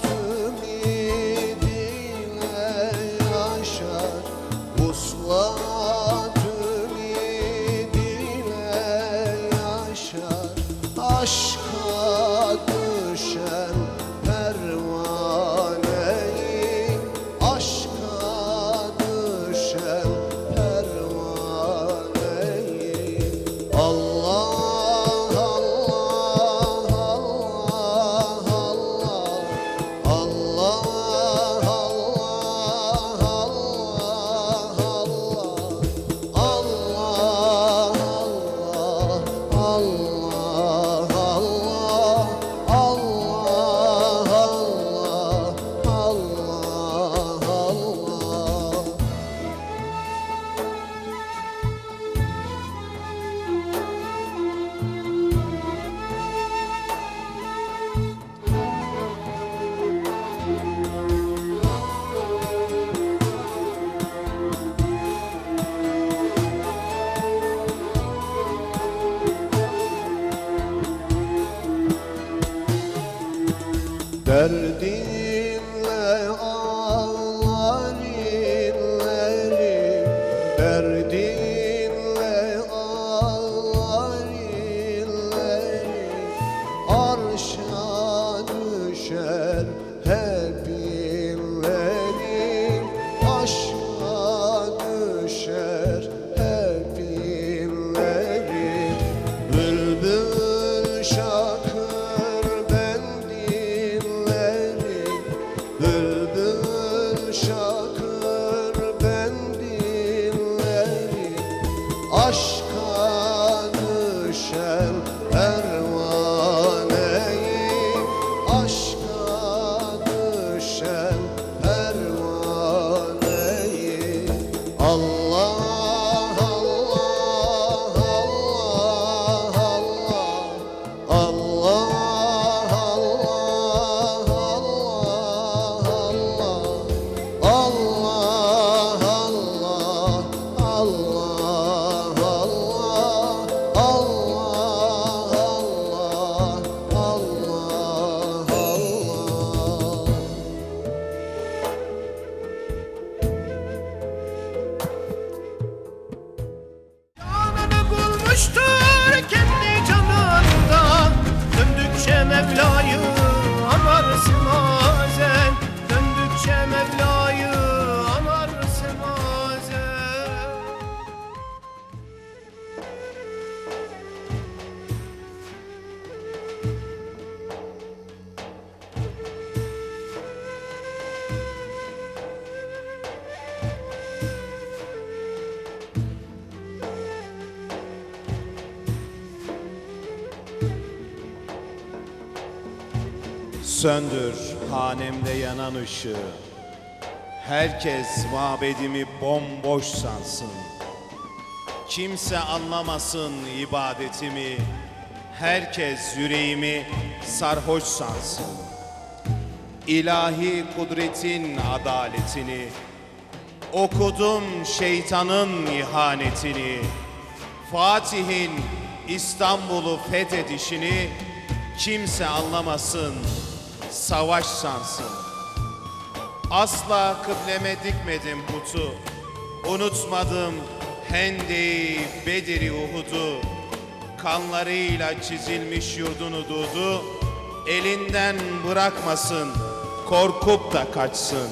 Vuslat ümidine yaşar Aşka düşen pervaneyim Aşka düşen pervaneyim Allah Derdinle ağlar inlerim Derdinle ağlar inlerim Arşa düşer hep inlerim Aşka düşer hep inlerim Bülbül şakır ben Bülbül şakır ben dinlerim Aşka düşen pervaneyim Aşka düşen pervaneyim Allah Allah Söndür hanemde yanan ışığı. Herkes mabedimi bomboş sansın. Kimse anlamasın ibadetimi. Herkes yüreğimi sarhoş sansın. İlahi kudretin adaletini, okudum şeytanın ihanetini. Fatih'in İstanbul'u fethedişini kimse anlamasın, savaş sansın. Asla kıbleme dikmedim putu, unutmadım Hendeyi, Bedir'i, Uhud'u. Kanlarıyla çizilmiş yurdunu dudu, elinden bırakmasın, korkup da kaçsın.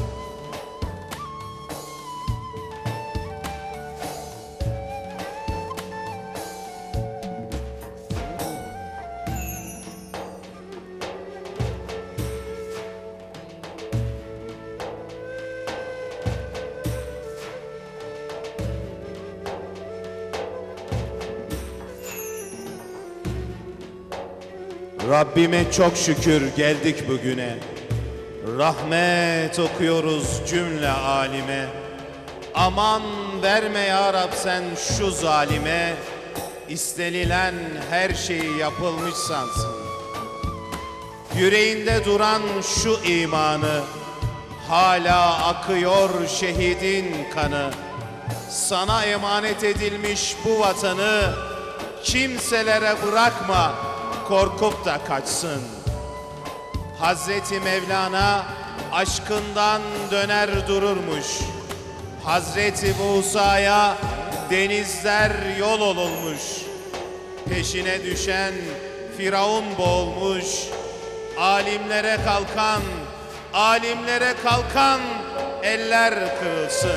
Rabbime çok şükür geldik bugüne. Rahmet okuyoruz cümle alime. Aman verme ya Rab sen şu zalime. İstenilen her şeyi yapılmış sansın. Yüreğinde duran şu imanı, hala akıyor şehidin kanı. Sana emanet edilmiş bu vatanı kimselere bırakma, korkup da kaçsın. Hazreti Mevlana aşkından döner dururmuş. Hazreti Musa'ya denizler yol olulmuş. Peşine düşen Firavun boğulmuş. Alimlere kalkan, alimlere kalkan eller kırılsın.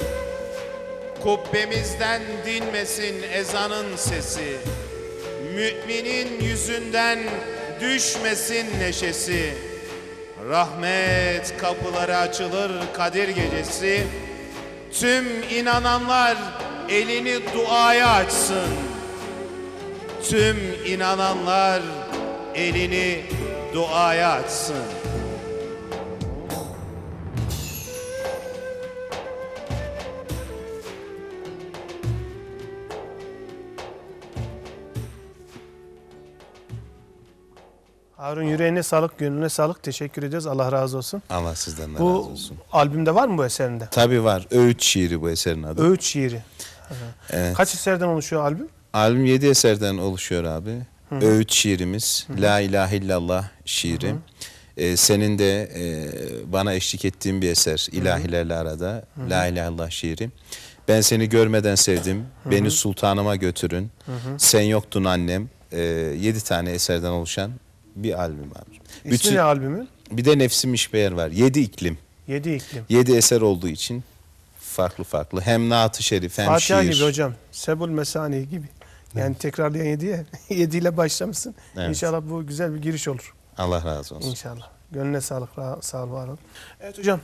Kubbemizden dinmesin ezanın sesi. Müminin yüzünden düşmesin neşesi. Rahmet kapıları açılır Kadir gecesi. Tüm inananlar elini duaya açsın. Tüm inananlar elini duaya açsın. Harun yüreğine sağlık, gönlüne sağlık. Teşekkür ediyoruz. Allah razı olsun. Allah sizden de Bu razı olsun. albümde var mı bu eserinde? Tabii var. Öğüt şiiri bu eserin adı. Öğüt şiiri. Evet. Kaç eserden oluşuyor albüm? Albüm yedi eserden oluşuyor abi. Hı -hı. Öğüt şiirimiz, Hı -hı. La ilahe illallah şiiri. Hı -hı. Ee, senin de e, bana eşlik ettiğin bir eser. İlahilerle arada. Hı -hı. La ilahe illallah şiiri. Ben seni görmeden sevdim. Hı -hı. Beni sultanıma götürün. Hı -hı. Sen yoktun annem. Ee, yedi tane eserden oluşan bir albüm abi. İsmi Bütün, ne albümün? Bir de Nefsim İşbeyer var. Yedi iklim. Yedi iklim. Yedi eser olduğu için farklı farklı. Hem naat-ı şerif hem Fatiha şiir. gibi hocam. Sebul Mesani gibi. Yani evet. Tekrarlayan yediye. Yediyle başlamışsın. Evet. İnşallah bu güzel bir giriş olur. Allah razı olsun. İnşallah. Gönlüne sağlık. Sağ ol, var ol. Evet hocam.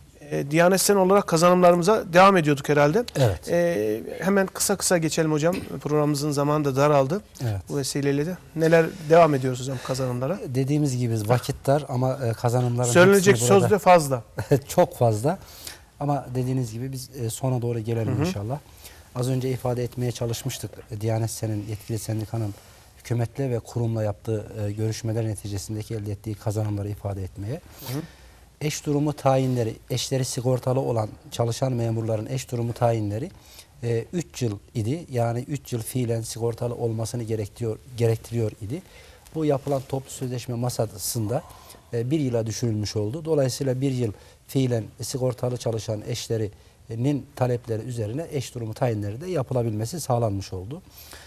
E, Diyanet Sen olarak kazanımlarımıza devam ediyorduk herhalde. Evet. E, hemen kısa kısa geçelim hocam. Programımızın zamanı da daraldı. Evet. Bu vesileyle de. Neler devam ediyoruz hocam kazanımlara? Dediğimiz gibi vakit dar ama kazanımların söylenecek söz de fazla. Çok fazla. Ama dediğiniz gibi biz sona doğru gelelim Hı -hı. inşallah. Az önce ifade etmeye çalışmıştık. Diyanet Sen'in yetkili sendikanın hükümetle ve kurumla yaptığı görüşmeler neticesindeki elde ettiği kazanımları ifade etmeye. Hı -hı. Eş durumu tayinleri, eşleri sigortalı olan çalışan memurların eş durumu tayinleri üç yıl idi. Yani üç yıl fiilen sigortalı olmasını gerektiriyor, gerektiriyor idi. Bu yapılan toplu sözleşme masasında bir yıla düşürülmüş oldu. Dolayısıyla bir yıl fiilen sigortalı çalışan eşlerinin talepleri üzerine eş durumu tayinleri de yapılabilmesi sağlanmış oldu.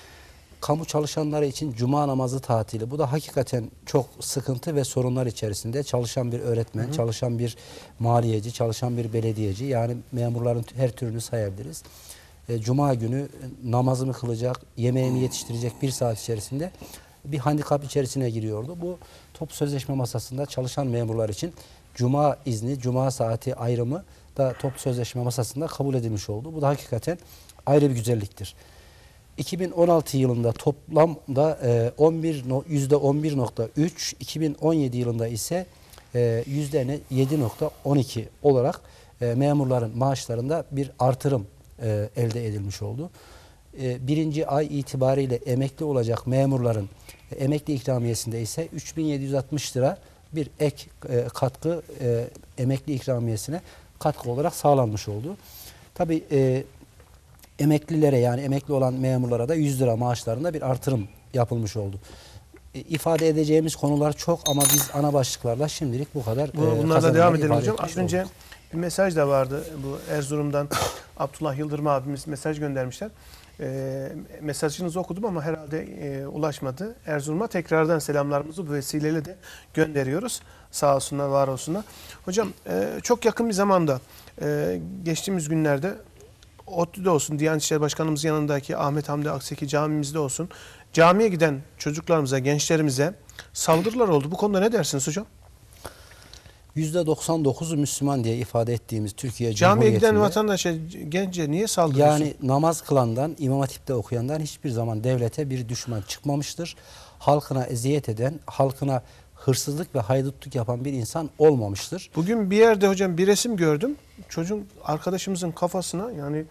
Kamu çalışanları için cuma namazı tatili. Bu da hakikaten çok sıkıntı ve sorunlar içerisinde. Çalışan bir öğretmen, hı hı. çalışan bir maliyeci, çalışan bir belediyeci, yani memurların her türünü sayabiliriz. E, cuma günü namazını kılacak, yemeğini yetiştirecek bir saat içerisinde bir handikap içerisine giriyordu. Bu top sözleşme masasında çalışan memurlar için cuma izni, cuma saati ayrımı da top sözleşme masasında kabul edilmiş oldu. Bu da hakikaten ayrı bir güzelliktir. iki bin on altı yılında toplamda e, on bir yüzde on bir nokta üç, iki bin on yedi yılında ise e, yüzde yedi nokta on iki olarak e, memurların maaşlarında bir artırım e, elde edilmiş oldu. E, birinci ay itibariyle emekli olacak memurların e, emekli ikramiyesinde ise üç bin yedi yüz altmış lira bir ek e, katkı e, emekli ikramiyesine katkı olarak sağlanmış oldu. Tabii e, emeklilere, yani emekli olan memurlara da yüz lira maaşlarında bir artırım yapılmış oldu. E, ifade edeceğimiz konular çok ama biz ana başlıklarla şimdilik bu kadar. Bu, e, bunlarla devam edelim ifade hocam. etmiş Az önce olduk. bir mesaj da vardı. Bu Erzurum'dan Abdullah Yıldırım abimiz mesaj göndermişler. E, mesajınızı okudum ama herhalde e, ulaşmadı. Erzurum'a tekrardan selamlarımızı bu vesileyle de gönderiyoruz. Sağ olsunlar, var olsunlar. Hocam e, çok yakın bir zamanda e, geçtiğimiz günlerde ODTÜ'de olsun, Diyanet İşleri Başkanımızın yanındaki Ahmet Hamdi Akseki camimizde olsun, camiye giden çocuklarımıza, gençlerimize saldırılar oldu. Bu konuda ne dersiniz hocam? yüzde doksan dokuzu Müslüman diye ifade ettiğimiz Türkiye Camiye giden Cumhuriyeti'nde, vatandaşa, gence niye saldırıyorsun? yani namaz kılandan, İmam Hatip'te okuyandan hiçbir zaman devlete bir düşman çıkmamıştır. Halkına eziyet eden, halkına hırsızlık ve haydutluk yapan bir insan olmamıştır. Bugün bir yerde hocam bir resim gördüm. Çocuğun, arkadaşımızın kafasına, yani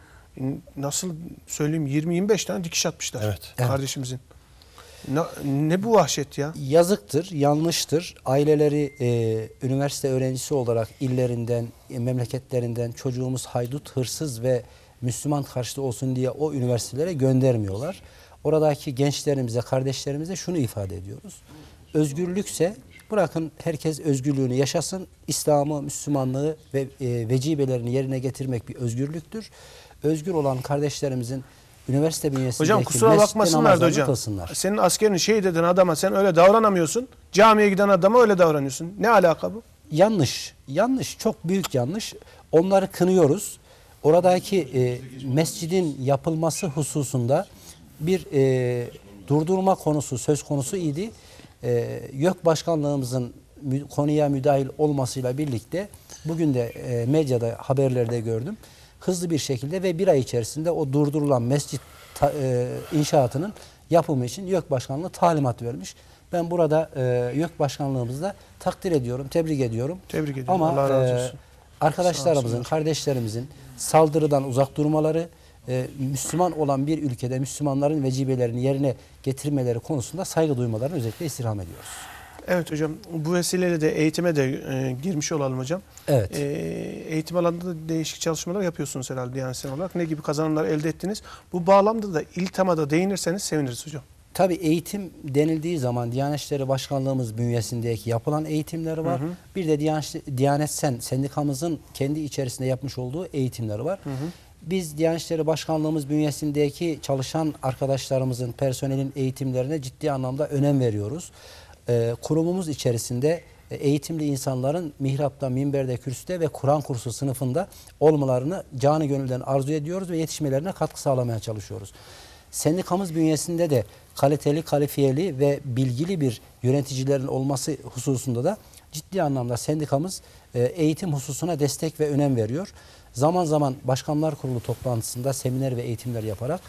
nasıl söyleyeyim, yirmi yirmi beş tane dikiş atmışlar. Evet. Kardeşimizin. Ne, ne bu vahşet ya? Yazıktır, yanlıştır. Aileleri e, üniversite öğrencisi olarak illerinden, e, memleketlerinden çocuğumuz haydut, hırsız ve Müslüman karşıtı olsun diye o üniversitelere göndermiyorlar. Oradaki gençlerimize, kardeşlerimize şunu ifade ediyoruz. Özgürlükse bırakın herkes özgürlüğünü yaşasın. İslam'ı, Müslümanlığı ve e, vecibelerini yerine getirmek bir özgürlüktür. Özgür olan kardeşlerimizin üniversite bünyesindeki Hocam kusura mescid bakmasınlar da namazlarını hocam. kılsınlar. Senin askerini şehit eden adama sen öyle davranamıyorsun. Camiye giden adama öyle davranıyorsun. Ne alaka bu? Yanlış, yanlış, çok büyük yanlış. Onları kınıyoruz. Oradaki e, mescidin yapılması hususunda bir e, durdurma konusu söz konusu idi. E, YÖK Başkanlığımızın mü, konuya müdahil olmasıyla birlikte bugün de e, medyada, haberlerde gördüm. Hızlı bir şekilde ve bir ay içerisinde o durdurulan mescit ta, e, inşaatının yapımı için YÖK Başkanlığı talimat vermiş. Ben burada e, YÖK Başkanlığımızda takdir ediyorum, tebrik ediyorum. Tebrik ediyorum. Ama Allah razı e, olsun. arkadaşlarımızın, kardeşlerimizin saldırıdan uzak durmaları, e, Müslüman olan bir ülkede Müslümanların vecibelerini yerine getirmeleri konusunda saygı duymalarını özellikle istirham ediyoruz. Evet hocam, bu vesileyle de eğitime de e, girmiş olalım hocam. Evet. E, eğitim alanında da değişik çalışmalar yapıyorsunuz herhalde Diyanet İşleri olarak. Ne gibi kazanımlar elde ettiniz? Bu bağlamda da İLTAM'a değinirseniz seviniriz hocam. Tabii eğitim denildiği zaman Diyanet İşleri Başkanlığımız bünyesindeki yapılan eğitimleri var. Hı hı. Bir de Diyanet, Diyanet Sen sendikamızın kendi içerisinde yapmış olduğu eğitimleri var. Hı hı. Biz Diyanet İşleri Başkanlığımız bünyesindeki çalışan arkadaşlarımızın, personelin eğitimlerine ciddi anlamda önem veriyoruz. Ee, kurumumuz içerisinde eğitimli insanların mihrapta, minberde, kürsüde ve Kur'an kursu sınıfında olmalarını canı gönülden arzu ediyoruz ve yetişmelerine katkı sağlamaya çalışıyoruz. Sendikamız bünyesinde de kaliteli, kalifiyeli ve bilgili bir yöneticilerin olması hususunda da ciddi anlamda sendikamız eğitim hususuna destek ve önem veriyor. Zaman zaman Başkanlar Kurulu toplantısında seminer ve eğitimler yaparak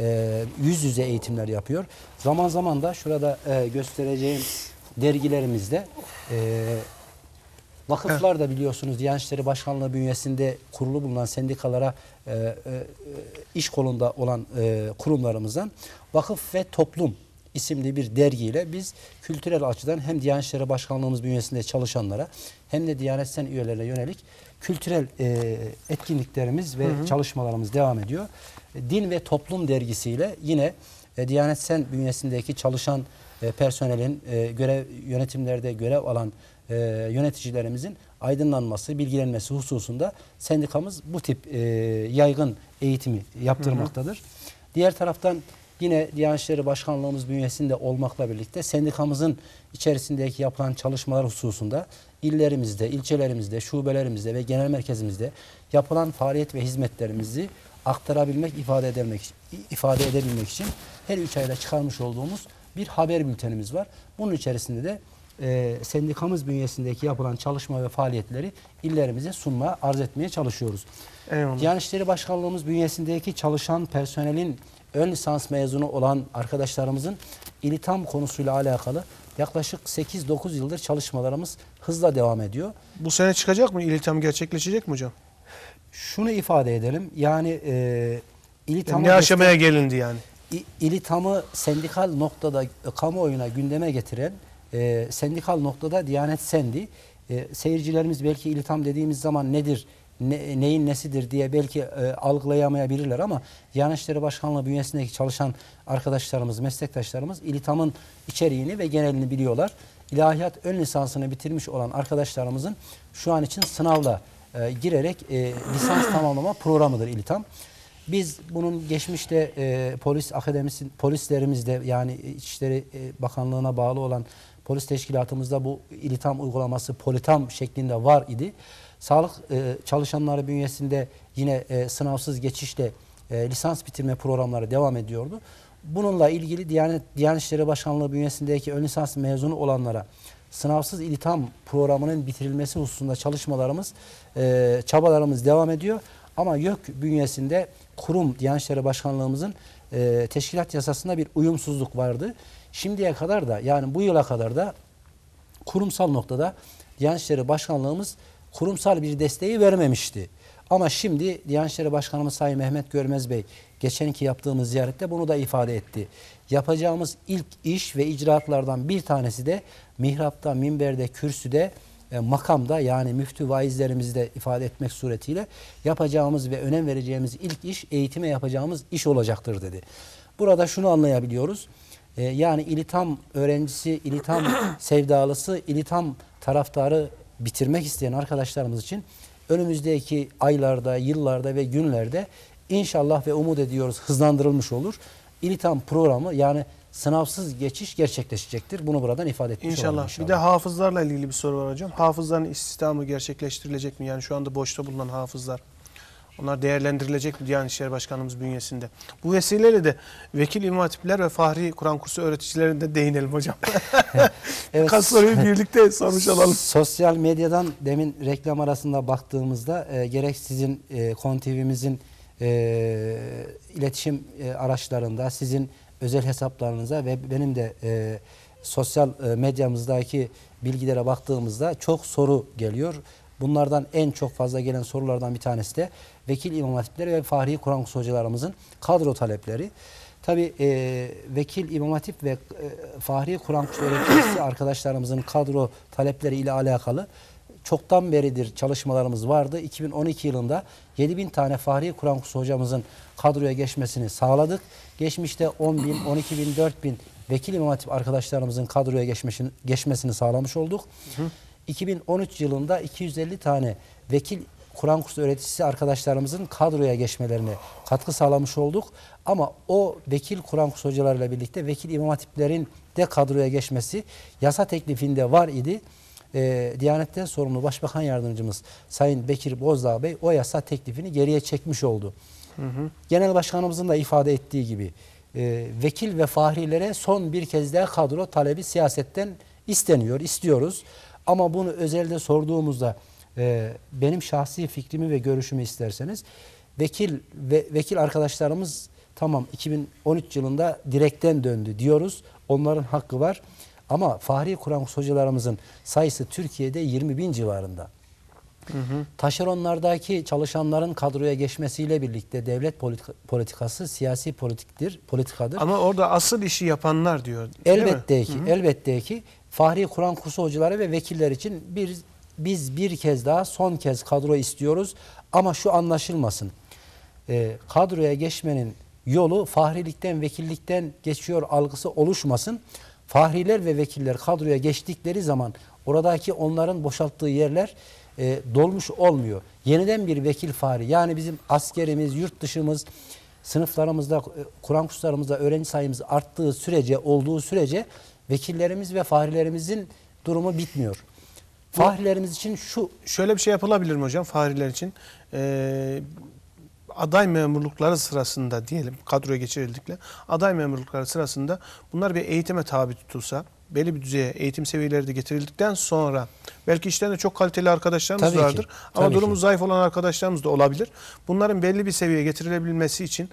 yüz yüze eğitimler yapıyor. Zaman zaman da şurada göstereceğim dergilerimizde vakıflar da biliyorsunuz Diyanet İşleri Başkanlığı bünyesinde kurulu bulunan sendikalara e, e, iş kolunda olan e, kurumlarımızdan Vakıf ve Toplum isimli bir dergiyle biz kültürel açıdan hem Diyanet İşleri Başkanlığımız bünyesinde çalışanlara hem de Diyanet Sen üyelerine yönelik kültürel e, etkinliklerimiz ve hı hı. çalışmalarımız devam ediyor. Din ve Toplum dergisiyle yine e, Diyanet Sen bünyesindeki çalışan e, personelin e, görev yönetimlerde görev alan e, yöneticilerimizin aydınlanması, bilgilenmesi hususunda sendikamız bu tip e, yaygın eğitimi yaptırmaktadır. Hı hı. Diğer taraftan yine Diyanet İşleri Başkanlığımız bünyesinde olmakla birlikte sendikamızın içerisindeki yapılan çalışmalar hususunda illerimizde, ilçelerimizde, şubelerimizde ve genel merkezimizde yapılan faaliyet ve hizmetlerimizi aktarabilmek, ifade edebilmek, ifade edebilmek için her üç ayda çıkarmış olduğumuz bir haber bültenimiz var. Bunun içerisinde de e, sendikamız bünyesindeki yapılan çalışma ve faaliyetleri illerimize sunmaya, arz etmeye çalışıyoruz. Eyvallah. Diyanet İşleri Başkanlığımız bünyesindeki çalışan personelin ön lisans mezunu olan arkadaşlarımızın İlitam konusuyla alakalı yaklaşık sekiz dokuz yıldır çalışmalarımız hızla devam ediyor. Bu sene çıkacak mı? İlitam gerçekleşecek mi hocam? Şunu ifade edelim. Yani e, İlitam'a Yani ne aşamaya gelindi yani? İ- İlitam'ı sendikal noktada e, kamuoyuna gündeme getiren e, sendikal noktada Diyanet Sendi. E, seyircilerimiz belki İlitam dediğimiz zaman nedir, ne, neyin nesidir diye belki e, algılayamayabilirler ama Diyanet İşleri Başkanlığı bünyesindeki çalışan arkadaşlarımız, meslektaşlarımız İlitam'ın içeriğini ve genelini biliyorlar. İlahiyat ön lisansını bitirmiş olan arkadaşlarımızın şu an için sınavla e, girerek e, lisans tamamlama programıdır İlitam. Biz bunun geçmişte e, polis akademisi, polislerimizde yani İçişleri e, Bakanlığı'na bağlı olan polis teşkilatımızda bu İlitam uygulaması Politam şeklinde var idi. Sağlık e, çalışanları bünyesinde yine e, sınavsız geçişle e, lisans bitirme programları devam ediyordu. Bununla ilgili Diyanet, Diyanet İşleri Başkanlığı bünyesindeki ön lisans mezunu olanlara sınavsız İlitam programının bitirilmesi hususunda çalışmalarımız, e, çabalarımız devam ediyor. Ama YÖK bünyesinde kurum Diyanet İşleri Başkanlığımızın e, teşkilat yasasında bir uyumsuzluk vardı. Şimdiye kadar da yani bu yıla kadar da kurumsal noktada Diyanet İşleri Başkanlığımız kurumsal bir desteği vermemişti. Ama şimdi Diyanet İşleri Başkanımız Sayın Mehmet Görmez Bey geçenki yaptığımız ziyarette bunu da ifade etti. Yapacağımız ilk iş ve icraatlardan bir tanesi de mihrapta, minberde, kürsüde, e, makamda yani müftü vaizlerimizi de ifade etmek suretiyle yapacağımız ve önem vereceğimiz ilk iş eğitime yapacağımız iş olacaktır dedi. Burada şunu anlayabiliyoruz. E, yani İlitam öğrencisi, İlitam sevdalısı, İlitam taraftarı bitirmek isteyen arkadaşlarımız için önümüzdeki aylarda, yıllarda ve günlerde inşallah ve umut ediyoruz hızlandırılmış olur. İlitam programı yani sınavsız geçiş gerçekleşecektir. Bunu buradan ifade etmiş İnşallah. olalım inşallah. Bir de hafızlarla ilgili bir soru var hocam. Hafızların istihdamı gerçekleştirilecek mi? Yani şu anda boşta bulunan hafızlar. Onlar değerlendirilecek mi Diyanet İşleri Başkanımız bünyesinde? Bu vesileyle de vekil İmam Hatipler ve Fahri Kur'an kursu öğreticilerine de değinelim hocam. Evet. Kaç soruyu birlikte sormuş olalım. Sosyal medyadan demin reklam arasında baktığımızda e, gerek sizin e, Kon T V'mizin e, iletişim e, araçlarında sizin özel hesaplarınıza ve benim de e, sosyal e, medyamızdaki bilgilere baktığımızda çok soru geliyor. Bunlardan en çok fazla gelen sorulardan bir tanesi de vekil İmam Hatipleri ve Fahri Kur'an kursu hocalarımızın kadro talepleri. Tabii e, vekil İmam Hatip ve e, Fahri Kur'an kursu öğreticisi arkadaşlarımızın kadro talepleri ile alakalı çoktan beridir çalışmalarımız vardı. iki bin on iki yılında yedi bin tane Fahri Kur'an kursu hocamızın kadroya geçmesini sağladık. Geçmişte on bin, on iki bin, dört bin vekil İmam Hatip arkadaşlarımızın kadroya geçmesini, geçmesini sağlamış olduk. Hı hı. iki bin on üç yılında iki yüz elli tane vekil Kur'an kursu öğreticisi arkadaşlarımızın kadroya geçmelerine katkı sağlamış olduk. Ama o vekil Kur'an kursu hocalarıyla birlikte vekil İmam Hatiplerin de kadroya geçmesi yasa teklifinde var idi. Ee, Diyanet'ten sorumlu Başbakan Yardımcımız Sayın Bekir Bozdağ Bey o yasa teklifini geriye çekmiş oldu. Hı hı. Genel Başkanımızın da ifade ettiği gibi e, vekil ve fahrilere son bir kez daha kadro talebi siyasetten isteniyor, istiyoruz. Ama bunu özelde sorduğumuzda e, benim şahsi fikrimi ve görüşümü isterseniz vekil ve vekil arkadaşlarımız tamam iki bin on üç yılında direkten döndü diyoruz. Onların hakkı var. Ama Fahri Kur'an kursu hocalarımızın sayısı Türkiye'de yirmi bin civarında. Hı hı. Taşeronlardaki çalışanların kadroya geçmesiyle birlikte devlet politika, politikası siyasi politiktir, politikadır. Ama orada asıl işi yapanlar diyor. Elbette ki, hı hı. elbette ki Fahri Kur'an kursu hocaları ve vekiller için bir biz bir kez daha son kez kadro istiyoruz. Ama şu anlaşılmasın. E, kadroya geçmenin yolu fahrilikten, vekillikten geçiyor algısı oluşmasın. Fahriler ve vekiller kadroya geçtikleri zaman oradaki onların boşalttığı yerler e, dolmuş olmuyor. Yeniden bir vekil fahri yani bizim askerimiz, yurt dışımız, sınıflarımızda, Kur'an kurslarımızda öğrenci sayımız arttığı sürece, olduğu sürece vekillerimiz ve fahrilerimizin durumu bitmiyor. Fahrilerimiz için şu... Şöyle bir şey yapılabilir mi hocam fahriler için? Ee, aday memurlukları sırasında diyelim kadroya geçirildikle aday memurlukları sırasında bunlar bir eğitime tabi tutulsa belli bir düzeye eğitim seviyeleri de getirildikten sonra belki işlerinde çok kaliteli arkadaşlarımız tabii vardır ki, ama tabii durumu ki. zayıf olan arkadaşlarımız da olabilir. Bunların belli bir seviyeye getirilebilmesi için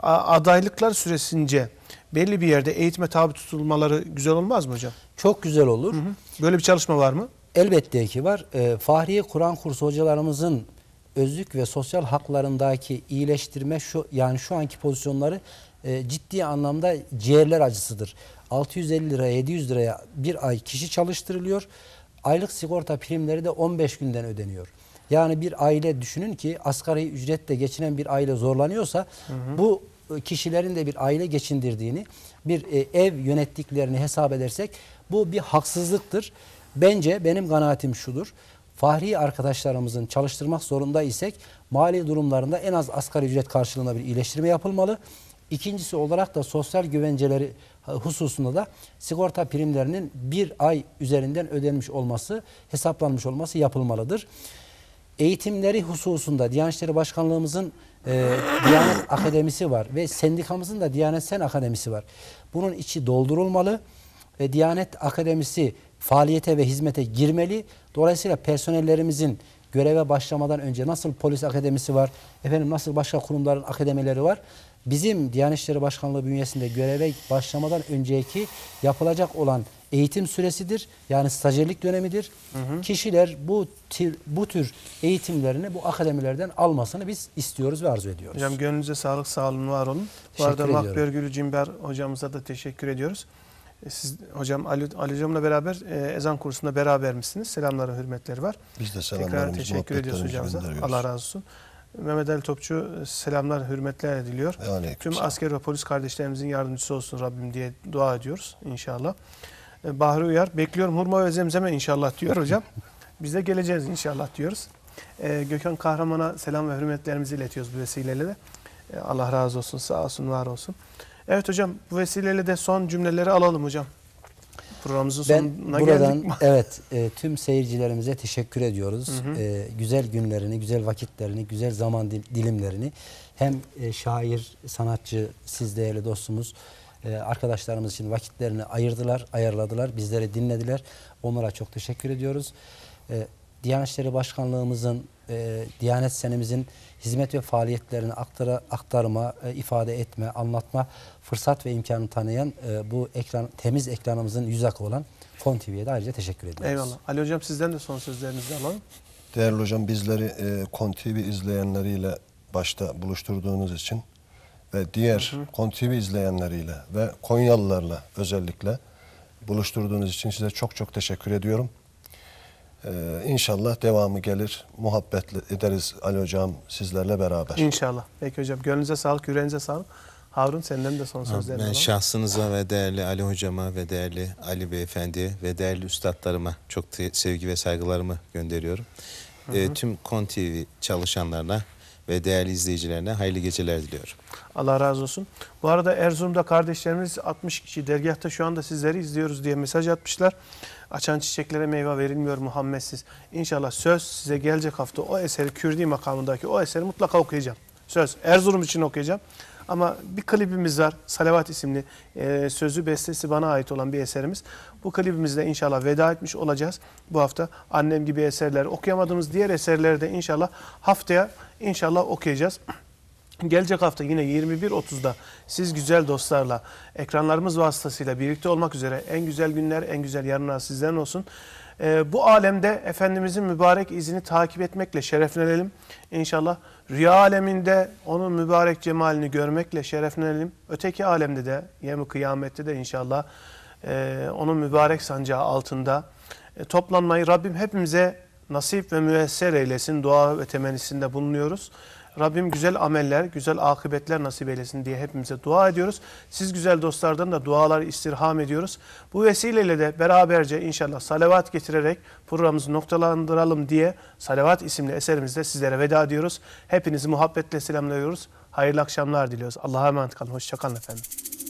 adaylıklar süresince belli bir yerde eğitime tabi tutulmaları güzel olmaz mı hocam? Çok güzel olur. Hı hı. Böyle bir çalışma var mı? Elbette ki var. E, Fahriye Kur'an kursu hocalarımızın özlük ve sosyal haklarındaki iyileştirme şu yani şu anki pozisyonları e, ciddi anlamda ciğerler acısıdır. altı yüz elli liraya yedi yüz liraya bir ay kişi çalıştırılıyor. Aylık sigorta primleri de on beş günden ödeniyor. Yani bir aile düşünün ki asgari ücretle geçinen bir aile zorlanıyorsa hı hı. bu kişilerin de bir aile geçindirdiğini, bir e, ev yönettiklerini hesap edersek bu bir haksızlıktır. Bence benim kanaatim şudur. Fahri arkadaşlarımızın çalıştırmak zorunda isek mali durumlarında en az asgari ücret karşılığında bir iyileştirme yapılmalı. İkincisi olarak da sosyal güvenceleri hususunda da sigorta primlerinin bir ay üzerinden ödenmiş olması, hesaplanmış olması yapılmalıdır. Eğitimleri hususunda Diyanet İşleri Başkanlığımızın e, Diyanet Akademisi var ve sendikamızın da Diyanet Sen Akademisi var. Bunun içi doldurulmalı. E, Diyanet Akademisi faaliyete ve hizmete girmeli. Dolayısıyla personellerimizin göreve başlamadan önce nasıl polis akademisi var, efendim nasıl başka kurumların akademileri var. Bizim Diyanet İşleri Başkanlığı bünyesinde göreve başlamadan önceki yapılacak olan eğitim süresidir. Yani stajyerlik dönemidir. Hı hı. Kişiler bu tür, bu tür eğitimlerini bu akademilerden almasını biz istiyoruz ve arzu ediyoruz. Hocam gönlünüze sağlık, sağ olun, var olun. Bu arada Makber Gülü Cimber hocamıza da teşekkür ediyoruz. Siz hocam Ali, Ali hocamla beraber e, ezan kursunda beraber misiniz? Selamları, hürmetleri var. Biz de tekrar teşekkür ediyoruz hocamıza. Allah razı olsun. Mehmet Ali Topçu selamlar, hürmetler ediliyor. Tüm asker ve polis kardeşlerimizin yardımcısı olsun Rabbim diye dua ediyoruz inşallah. Bahri Uyar, bekliyorum hurma ve zemzeme inşallah diyor hocam. Biz de geleceğiz inşallah diyoruz. Ee, Gökhan Kahraman'a selam ve hürmetlerimizi iletiyoruz bu vesileyle de. Ee, Allah razı olsun, sağ olsun, var olsun. Evet hocam, bu vesileyle de son cümleleri alalım hocam. Programımızın ben sonuna buradan, geldik. evet, e, tüm seyircilerimize teşekkür ediyoruz. Hı hı. E, güzel günlerini, güzel vakitlerini, güzel zaman dilimlerini hem e, şair, sanatçı, siz değerli dostumuz, e, arkadaşlarımız için vakitlerini ayırdılar, ayarladılar, bizleri dinlediler. Onlara çok teşekkür ediyoruz. E, Diyanet İşleri Başkanlığımızın, e, Diyanet Senimizin hizmet ve faaliyetlerini aktara, aktarma, e, ifade etme, anlatma fırsat ve imkanı tanıyan e, bu ekran, temiz ekranımızın yüz akı olan Fon T V'ye de ayrıca teşekkür ediyoruz. Eyvallah. Ali hocam sizden de son sözlerinizi alalım. Değerli hocam, bizleri e, Kon T V izleyenleriyle başta buluşturduğunuz için ve diğer hı hı. Kon T V izleyenleriyle ve Konyalılarla özellikle buluşturduğunuz için size çok çok teşekkür ediyorum. Ee, İnşallah devamı gelir. Muhabbetle ederiz Ali hocam sizlerle beraber. İnşallah. Peki hocam. Gönlünüze sağlık, yüreğinize sağlık. Harun senden de son sözlerini Ben alalım. şahsınıza ve değerli Ali hocama ve değerli Ali beyefendiye ve değerli üstadlarıma çok sevgi ve saygılarımı gönderiyorum. Hı hı. E, tüm Kon T V çalışanlarına ve değerli izleyicilerine hayırlı geceler diliyorum. Allah razı olsun. Bu arada Erzurum'da kardeşlerimiz altmış kişi dergahta şu anda sizleri izliyoruz diye mesaj atmışlar. Açan çiçeklere meyve verilmiyor Muhammedsiz. İnşallah söz size gelecek hafta o eseri, Kürdi makamındaki o eseri mutlaka okuyacağım. Söz. Erzurum için okuyacağım. Ama bir klibimiz var. Salavat isimli, e, sözü bestesi bana ait olan bir eserimiz. Bu klibimizde inşallah veda etmiş olacağız. Bu hafta Annem gibi eserler, okuyamadığımız diğer eserleri de inşallah haftaya inşallah okuyacağız. Gelecek hafta yine yirmi bir otuzda siz güzel dostlarla ekranlarımız vasıtasıyla birlikte olmak üzere en güzel günler, en güzel yarınlar sizlerin olsun. Ee, bu alemde Efendimizin mübarek izini takip etmekle şereflenelim. İnşallah rüya aleminde onun mübarek cemalini görmekle şereflenelim. Öteki alemde de, yevmi kıyamette de inşallah e, onun mübarek sancağı altında e, toplanmayı Rabbim hepimize nasip ve müyesser eylesin. Dua ve temennisinde bulunuyoruz. Rabbim güzel ameller, güzel akıbetler nasip eylesin diye hepimize dua ediyoruz. Siz güzel dostlardan da duaları istirham ediyoruz. Bu vesileyle de beraberce inşallah salavat getirerek programımızı noktalandıralım diye Salavat isimli eserimizde sizlere veda ediyoruz. Hepinizi muhabbetle selamlıyoruz. Hayırlı akşamlar diliyoruz. Allah'a emanet kalın. Hoşça kalın efendim.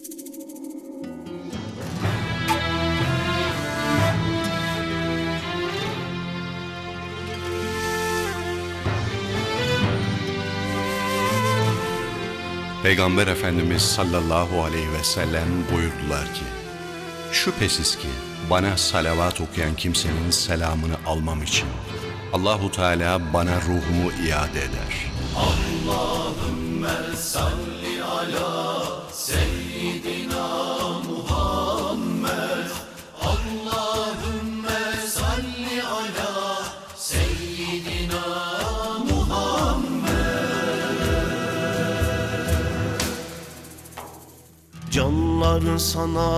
Peygamber Efendimiz sallallahu aleyhi ve sellem buyurdular ki, şüphesiz ki bana salavat okuyan kimsenin selamını almam için Allahu Teala bana ruhumu iade eder. Allahümme salli ala Canlar sana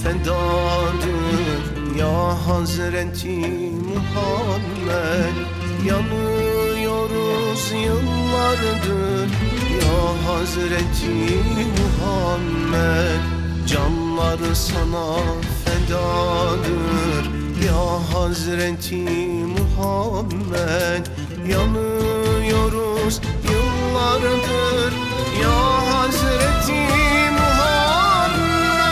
fedadır ya Hazreti Muhammed. Yanıyoruz yıllardır ya Hazreti Muhammed. Canlar sana fedadır ya Hazreti Muhammed. Yanıyoruz yıllardır ya Hazreti Muhammed.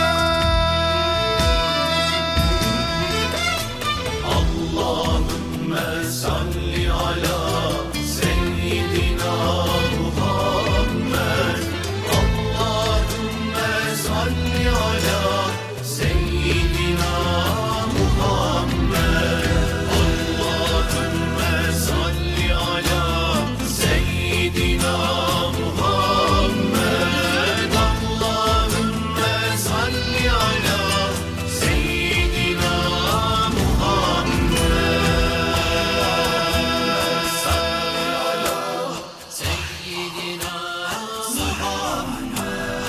Allahümme salli ala seyyidina Muhammed. Allahümme salli ala seyyidina Muhammed. Allahümme salli ala seyyidina Muhammed. Allahümme salli ala seyyidina Muhammed. Salli ala seyyidina Muhammed.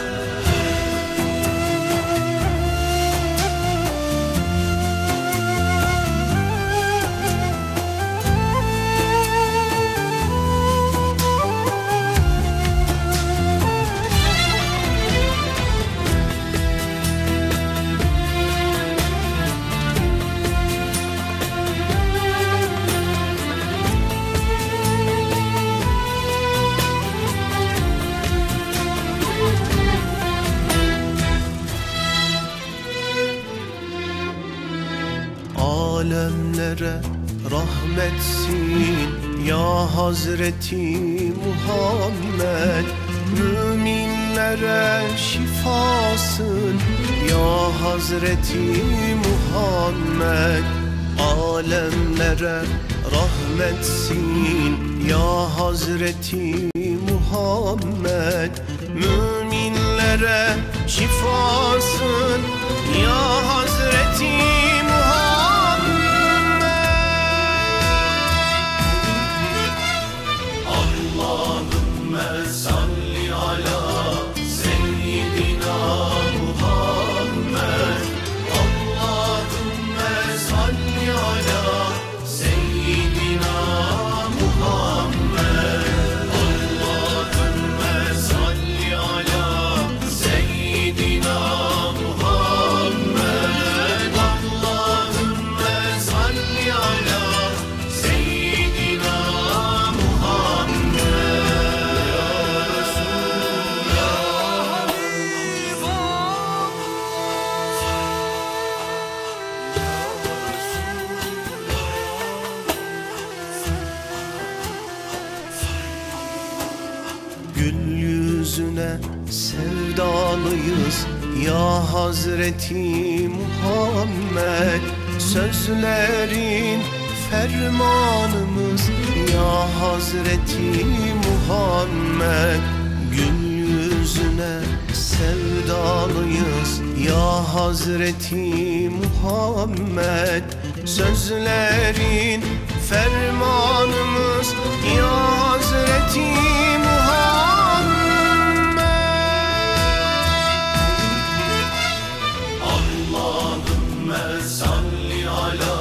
Alemlere rahmetsin ya Hazreti Muhammed. Müminlere şifasın ya Hazreti Muhammed. Alemlere rahmetsin ya Hazreti Muhammed. Müminlere şifasın ya Hazreti Muhammed. Allahümme salli ala seyyidina Muhammed. Allahümme salli ala seyyidina Muhammed. Allahümme salli ala seyyidina Muhammed. Allahümme salli ala seyyidina Muhammed. Gül yüzüne sevdalıyız ya Hazreti Muhammed. Sözlerin fermanımız ya Hazreti Muhammed. Gül yüzüne sevdalıyız ya Hazreti Muhammed. Sözlerin fermanımız ya Hazreti Muhammed. Allahümme salli ala